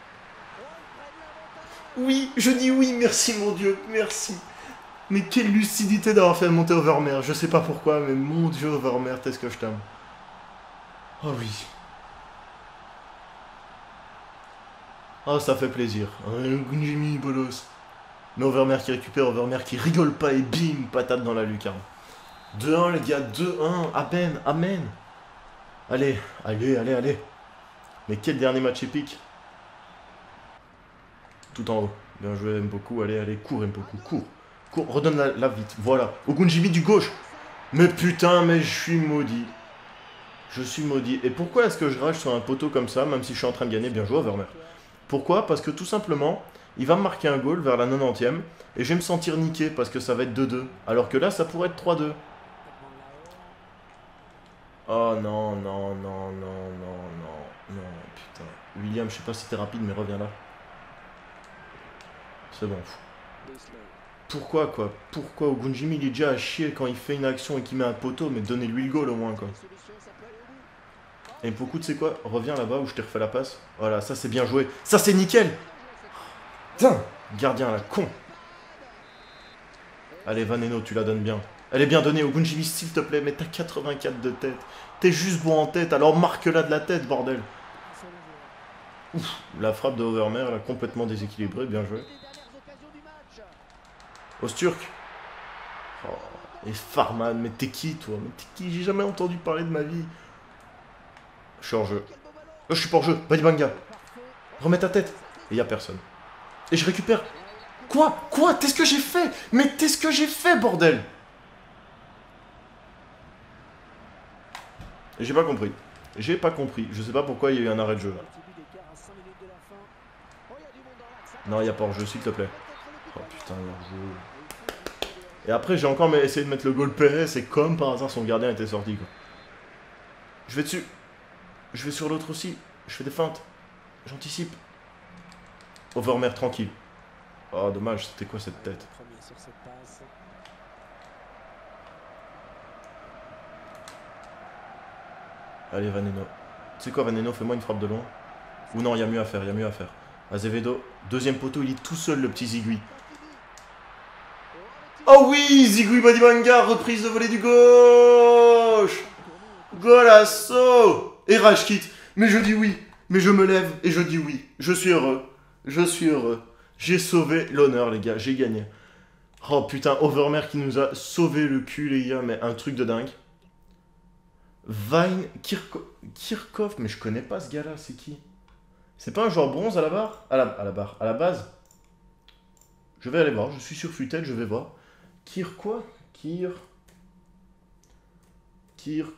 Oui, je dis oui, merci mon Dieu, merci. Mais quelle lucidité d'avoir fait monter Overmare. Je sais pas pourquoi, mais mon Dieu, Overmare, qu'est-ce que je t'aime. Oh oui. Ah, ça fait plaisir. Jimmy Bolos. Mais Overmer qui récupère, Overmer qui rigole pas et bim, patate dans la lucarne. 2-1 les gars, 2-1, amen, amen. Allez, allez, allez, allez. Mais quel dernier match épique. Tout en haut. Bien joué Mpoku, allez, allez, cours Mpoku, cours. Cours, redonne la vite, voilà. Ogunjimi du gauche. Mais putain, mais je suis maudit. Je suis maudit. Et pourquoi est-ce que je rage sur un poteau comme ça, même si je suis en train de gagner? Bien joué Overmer. Pourquoi? Parce que tout simplement, il va me marquer un goal vers la 90e, et je vais me sentir niqué parce que ça va être 2-2. Alors que là, ça pourrait être 3-2. Oh non, non, non, non, non, non, non, putain. William, je sais pas si t'es rapide, mais reviens là. C'est bon. Pourquoi, quoi? Pourquoi Ogunjimi, il est déjà à chier quand il fait une action et qu'il met un poteau, mais donnez-lui le goal au moins, quoi. Et beaucoup, tu sais quoi? Reviens là-bas où je t'ai refait la passe. Voilà, ça c'est bien joué. Ça c'est nickel! Putain! Gardien, là, con! Allez, Vaneno, tu la donnes bien. Elle est bien donnée, Ogunjimi, s'il te plaît, mais t'as 84 de tête. T'es juste bon en tête, alors marque-la de la tête, bordel. Ouf, la frappe de Overmer, elle a complètement déséquilibré, bien joué. Osturk. Oh, et Farman, mais t'es qui, toi? Mais t'es qui? J'ai jamais entendu parler de ma vie. Je suis en jeu. Oh, je suis pas en jeu, Badibanga. Remets ta tête. Et y a personne. Et je récupère. Quoi? Quoi? Qu'est-ce que j'ai fait? Mais qu'est-ce que j'ai fait, bordel? J'ai pas compris. J'ai pas compris. Je sais pas pourquoi il y a eu un arrêt de jeu là. Non, il n'y a pas hors-jeu, s'il te plaît. Oh putain, hors-jeu. Et après, j'ai encore essayé de mettre le goal PS et comme par hasard, son gardien était sorti, quoi. Je vais dessus. Je vais sur l'autre aussi. Je fais des feintes. J'anticipe. Overmer, tranquille. Oh, dommage, c'était quoi cette tête? Allez, Vaneno. Tu sais quoi, Vaneno, fais-moi une frappe de loin. Ou non, il y a mieux à faire, il y a mieux à faire. Azevedo, deuxième poteau, il est tout seul, le petit Zigui. Oh oui, Zigui Badibanga, reprise de volée du gauche. Golasso. Et Rashkit. Mais je dis oui. Mais je me lève et je dis oui. Je suis heureux. Je suis heureux. J'ai sauvé l'honneur, les gars. J'ai gagné. Oh putain, Overmer qui nous a sauvé le cul, les gars. Mais un truc de dingue. Vine Kirchhoff. Mais je connais pas ce gars-là. C'est qui? C'est pas un joueur bronze à la barre? À la base? Je vais aller voir. Je suis sur Futel, je vais voir. Quoi? Kirchhoff.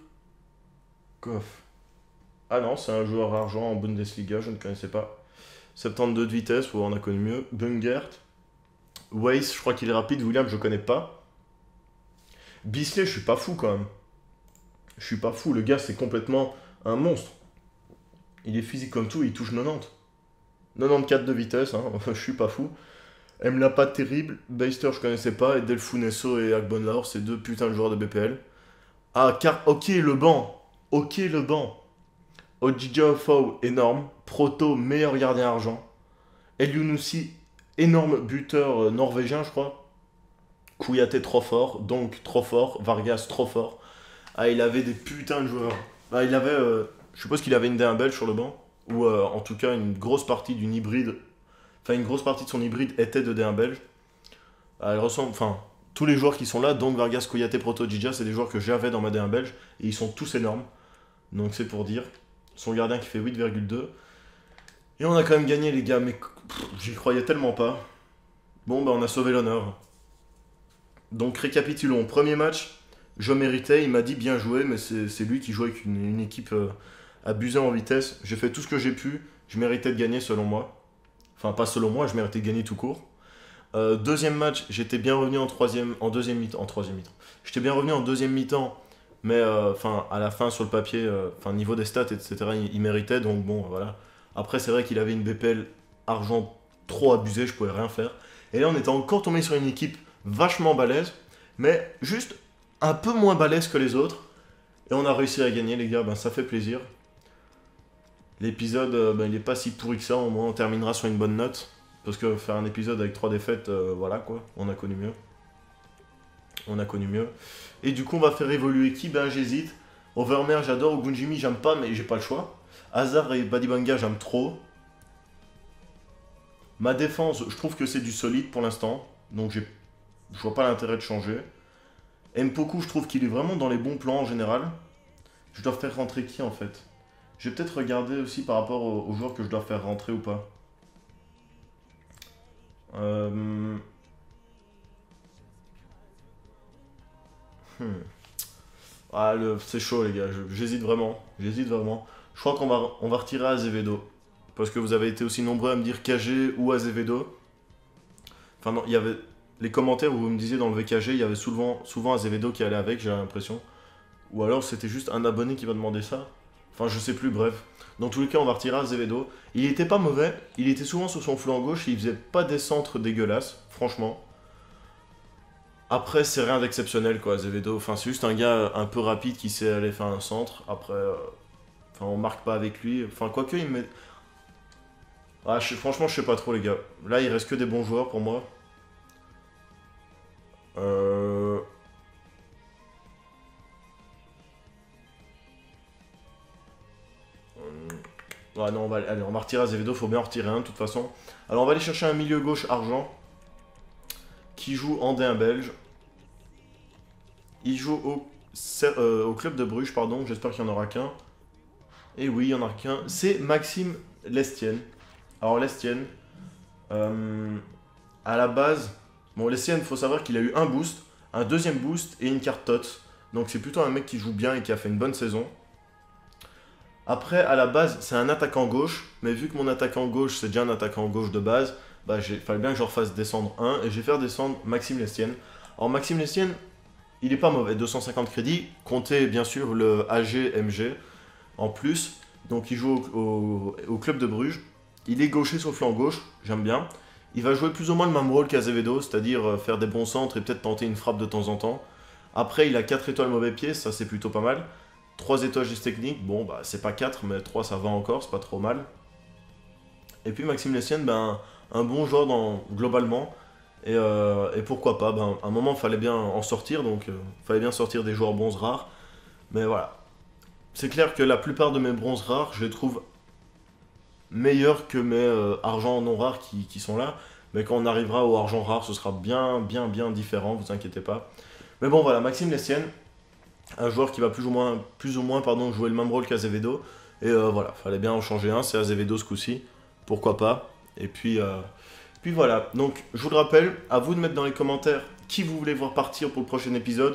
Ah non, c'est un joueur argent en Bundesliga, je ne connaissais pas. 72 de vitesse, on a connu mieux. Bungert. Weiss, je crois qu'il est rapide. William, je connais pas. Bisley, je suis pas fou quand même. Je suis pas fou, le gars c'est complètement un monstre. Il est physique comme tout, il touche 90. 94 de vitesse, hein. Je suis pas fou. Emla pas terrible. Beister, je connaissais pas. Et Delfunesso et Agbonlaor, c'est deux putains de joueurs de BPL. Ah, ok, le banc. Ok, le banc. Ojija Ofau, énorme. Proto, meilleur gardien argent.Elyounoussi, énorme buteur norvégien, je crois. Kouyaté, trop fort. Donc, trop fort. Vargas, trop fort. Ah, il avait des putains de joueurs. Ah, il avait... je suppose qu'il avait une D1 belge sur le banc. Ou en tout cas, une grosse partie d'une hybride. Enfin, une grosse partie de son hybride était de D1 belge. Elle ressemble... Enfin, tous les joueurs qui sont là, donc Vargas, Kouyaté, Proto, Ojija, c'est des joueurs que j'avais dans ma D1 belge. Et ils sont tous énormes. Donc, c'est pour dire... Son gardien qui fait 8,2. Et on a quand même gagné, les gars, mais j'y croyais tellement pas. Bon, bah on a sauvé l'honneur. Donc récapitulons. Premier match, je méritais, il m'a dit bien joué, mais c'est lui qui jouait avec une équipe abusée en vitesse. J'ai fait tout ce que j'ai pu, je méritais de gagner selon moi. Enfin, pas selon moi, je méritais de gagner tout court. Deuxième match, j'étais bien revenu en deuxième mi-temps. J'étais bien revenu en deuxième mi-temps. Mais à la fin, sur le papier, niveau des stats, etc., il méritait. Donc bon, voilà. Après, c'est vrai qu'il avait une BPL argent trop abusée, je pouvais rien faire. Et là, on était encore tombé sur une équipe vachement balèze, mais juste un peu moins balèze que les autres. Et on a réussi à gagner, les gars, ça fait plaisir. L'épisode, il est pas si pourri que ça, au moins on terminera sur une bonne note. Parce que faire un épisode avec 3 défaites, voilà quoi, on a connu mieux. On a connu mieux. Et du coup, on va faire évoluer qui? J'hésite. Overmer, j'adore. Ogunjimi, j'aime pas, mais j'ai pas le choix. Hazard et Badibanga, j'aime trop. Ma défense, je trouve que c'est du solide pour l'instant. Donc je vois pas l'intérêt de changer. Mpoku, je trouve qu'il est vraiment dans les bons plans en général. Je dois faire rentrer qui en fait? Je vais peut-être regarder aussi par rapport aux joueurs que je dois faire rentrer ou pas. Ah, c'est chaud les gars, j'hésite vraiment. J'hésite vraiment. Je crois on va retirer Azevedo. Parce que vous avez été aussi nombreux à me dire KG ou Azevedo. Enfin non, il y avait les commentaires où vous me disiez dans le VKG, il y avait souvent Azevedo qui allait avec, j'ai l'impression. Ou alors c'était juste un abonné qui m'a demandé ça. Enfin je sais plus, bref. Dans tous les cas, on va retirer Azevedo. Il était pas mauvais, il était souvent sur son flanc gauche, et il faisait pas des centres dégueulasses, franchement. Après, c'est rien d'exceptionnel quoi, Azevedo. Enfin, c'est juste un gars un peu rapide qui sait aller faire un centre. Après, enfin, on marque pas avec lui. Enfin, quoique, il met. Ah, franchement, je sais pas trop, les gars. Là, il reste que des bons joueurs pour moi. Euh... Ah non, allez, on va retirer Azevedo, faut bien en retirer un de toute façon. Alors, on va aller chercher un milieu gauche argent qui joue andin belge. Il joue au club de Bruges, pardon, j'espère qu'il n'y en aura qu'un. Et oui, il n'y en a qu'un. C'est Maxime Lestienne. Alors, Lestienne, à la base, bon, Lestienne, il faut savoir qu'il a eu un boost, un deuxième boost et une carte TOTS. Donc, c'est plutôt un mec qui joue bien et qui a fait une bonne saison. Après, à la base, c'est un attaquant gauche, mais vu que mon attaquant gauche, c'est déjà un attaquant gauche de base, bah, il fallait bien que je refasse descendre un, et je vais faire descendre Maxime Lestienne. Alors, Maxime Lestienne, il est pas mauvais, 250 crédits, comptez bien sûr le AG MG en plus, donc il joue au club de Bruges. Il est gaucher sur le flanc gauche, j'aime bien. Il va jouer plus ou moins le même rôle qu'Azevedo, c'est-à-dire faire des bons centres et peut-être tenter une frappe de temps en temps. Après, il a 4 étoiles mauvais pied, ça c'est plutôt pas mal. 3 étoiles geste technique, bon bah c'est pas 4, mais 3 ça va encore, c'est pas trop mal. Et puis Maxime Lestienne, ben, un bon joueur globalement. Et pourquoi pas, ben, à un moment il fallait bien en sortir, donc il fallait bien sortir des joueurs bronze rares. Mais voilà. C'est clair que la plupart de mes bronzes rares, je les trouve meilleurs que mes argents non rares qui sont là. Mais quand on arrivera au argent rare, ce sera bien différent, vous inquiétez pas. Mais bon voilà, Maxime Lestienne, un joueur qui va plus ou moins pardon, jouer le même rôle qu'Azevedo. Et voilà, fallait bien en changer un, c'est Azevedo ce coup-ci. Pourquoi pas. Et puis voilà, donc je vous le rappelle, à vous de mettre dans les commentaires qui vous voulez voir partir pour le prochain épisode.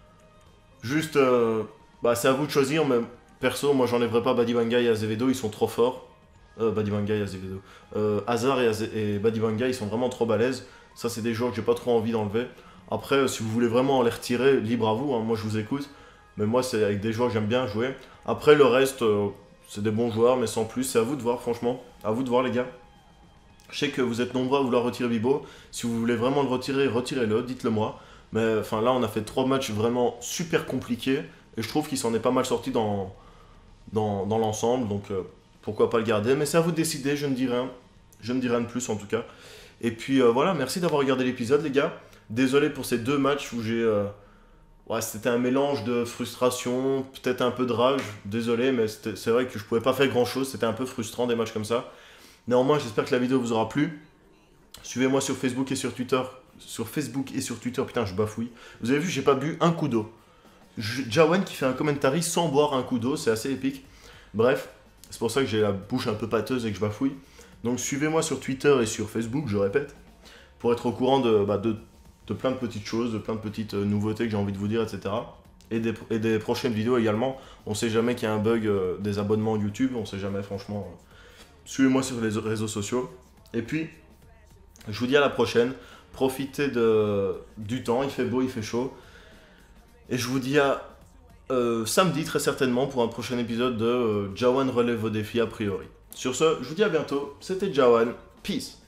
Juste, bah, c'est à vous de choisir, mais perso, moi j'enlèverai pas Badibanga et Azevedo, ils sont trop forts. Badibanga et Azevedo. Hazard et Badibanga, ils sont vraiment trop balèzes. Ça, c'est des joueurs que j'ai pas trop envie d'enlever. Après, si vous voulez vraiment les retirer, libre à vous, hein, moi je vous écoute. Mais moi, c'est avec des joueurs que j'aime bien jouer. Après, le reste, c'est des bons joueurs, mais sans plus. C'est à vous de voir, franchement. À vous de voir, les gars. Je sais que vous êtes nombreux à vouloir retirer Bibo. Si vous voulez vraiment le retirer, retirez-le, dites-le moi. Mais enfin là, on a fait 3 matchs vraiment super compliqués. Et je trouve qu'il s'en est pas mal sorti dans l'ensemble. Donc pourquoi pas le garder. Mais c'est à vous de décider, je ne dis rien. Je ne dis rien de plus en tout cas. Et puis voilà, merci d'avoir regardé l'épisode les gars. Désolé pour ces 2 matchs où j'ai... ouais, c'était un mélange de frustration, peut-être un peu de rage. Désolé, mais c'est vrai que je pouvais pas faire grand-chose. C'était un peu frustrant des matchs comme ça. Néanmoins, j'espère que la vidéo vous aura plu. Suivez-moi sur Facebook et sur Twitter. Sur Facebook et sur Twitter, putain, je bafouille. Vous avez vu, j'ai pas bu un coup d'eau. Jawan qui fait un commentary sans boire un coup d'eau, c'est assez épique. Bref, c'est pour ça que j'ai la bouche un peu pâteuse et que je bafouille. Donc suivez-moi sur Twitter et sur Facebook, je répète, pour être au courant de plein de petites choses, de plein de petites nouveautés que j'ai envie de vous dire, etc. Et des prochaines vidéos également. On sait jamais qu'il y a un bug des abonnements YouTube, on sait jamais franchement. Suivez-moi sur les réseaux sociaux. Et puis, je vous dis à la prochaine. Profitez du temps, il fait beau, il fait chaud. Et je vous dis à samedi très certainement pour un prochain épisode de Jawan relève vos défis a priori. Sur ce, je vous dis à bientôt. C'était Jawan. Peace.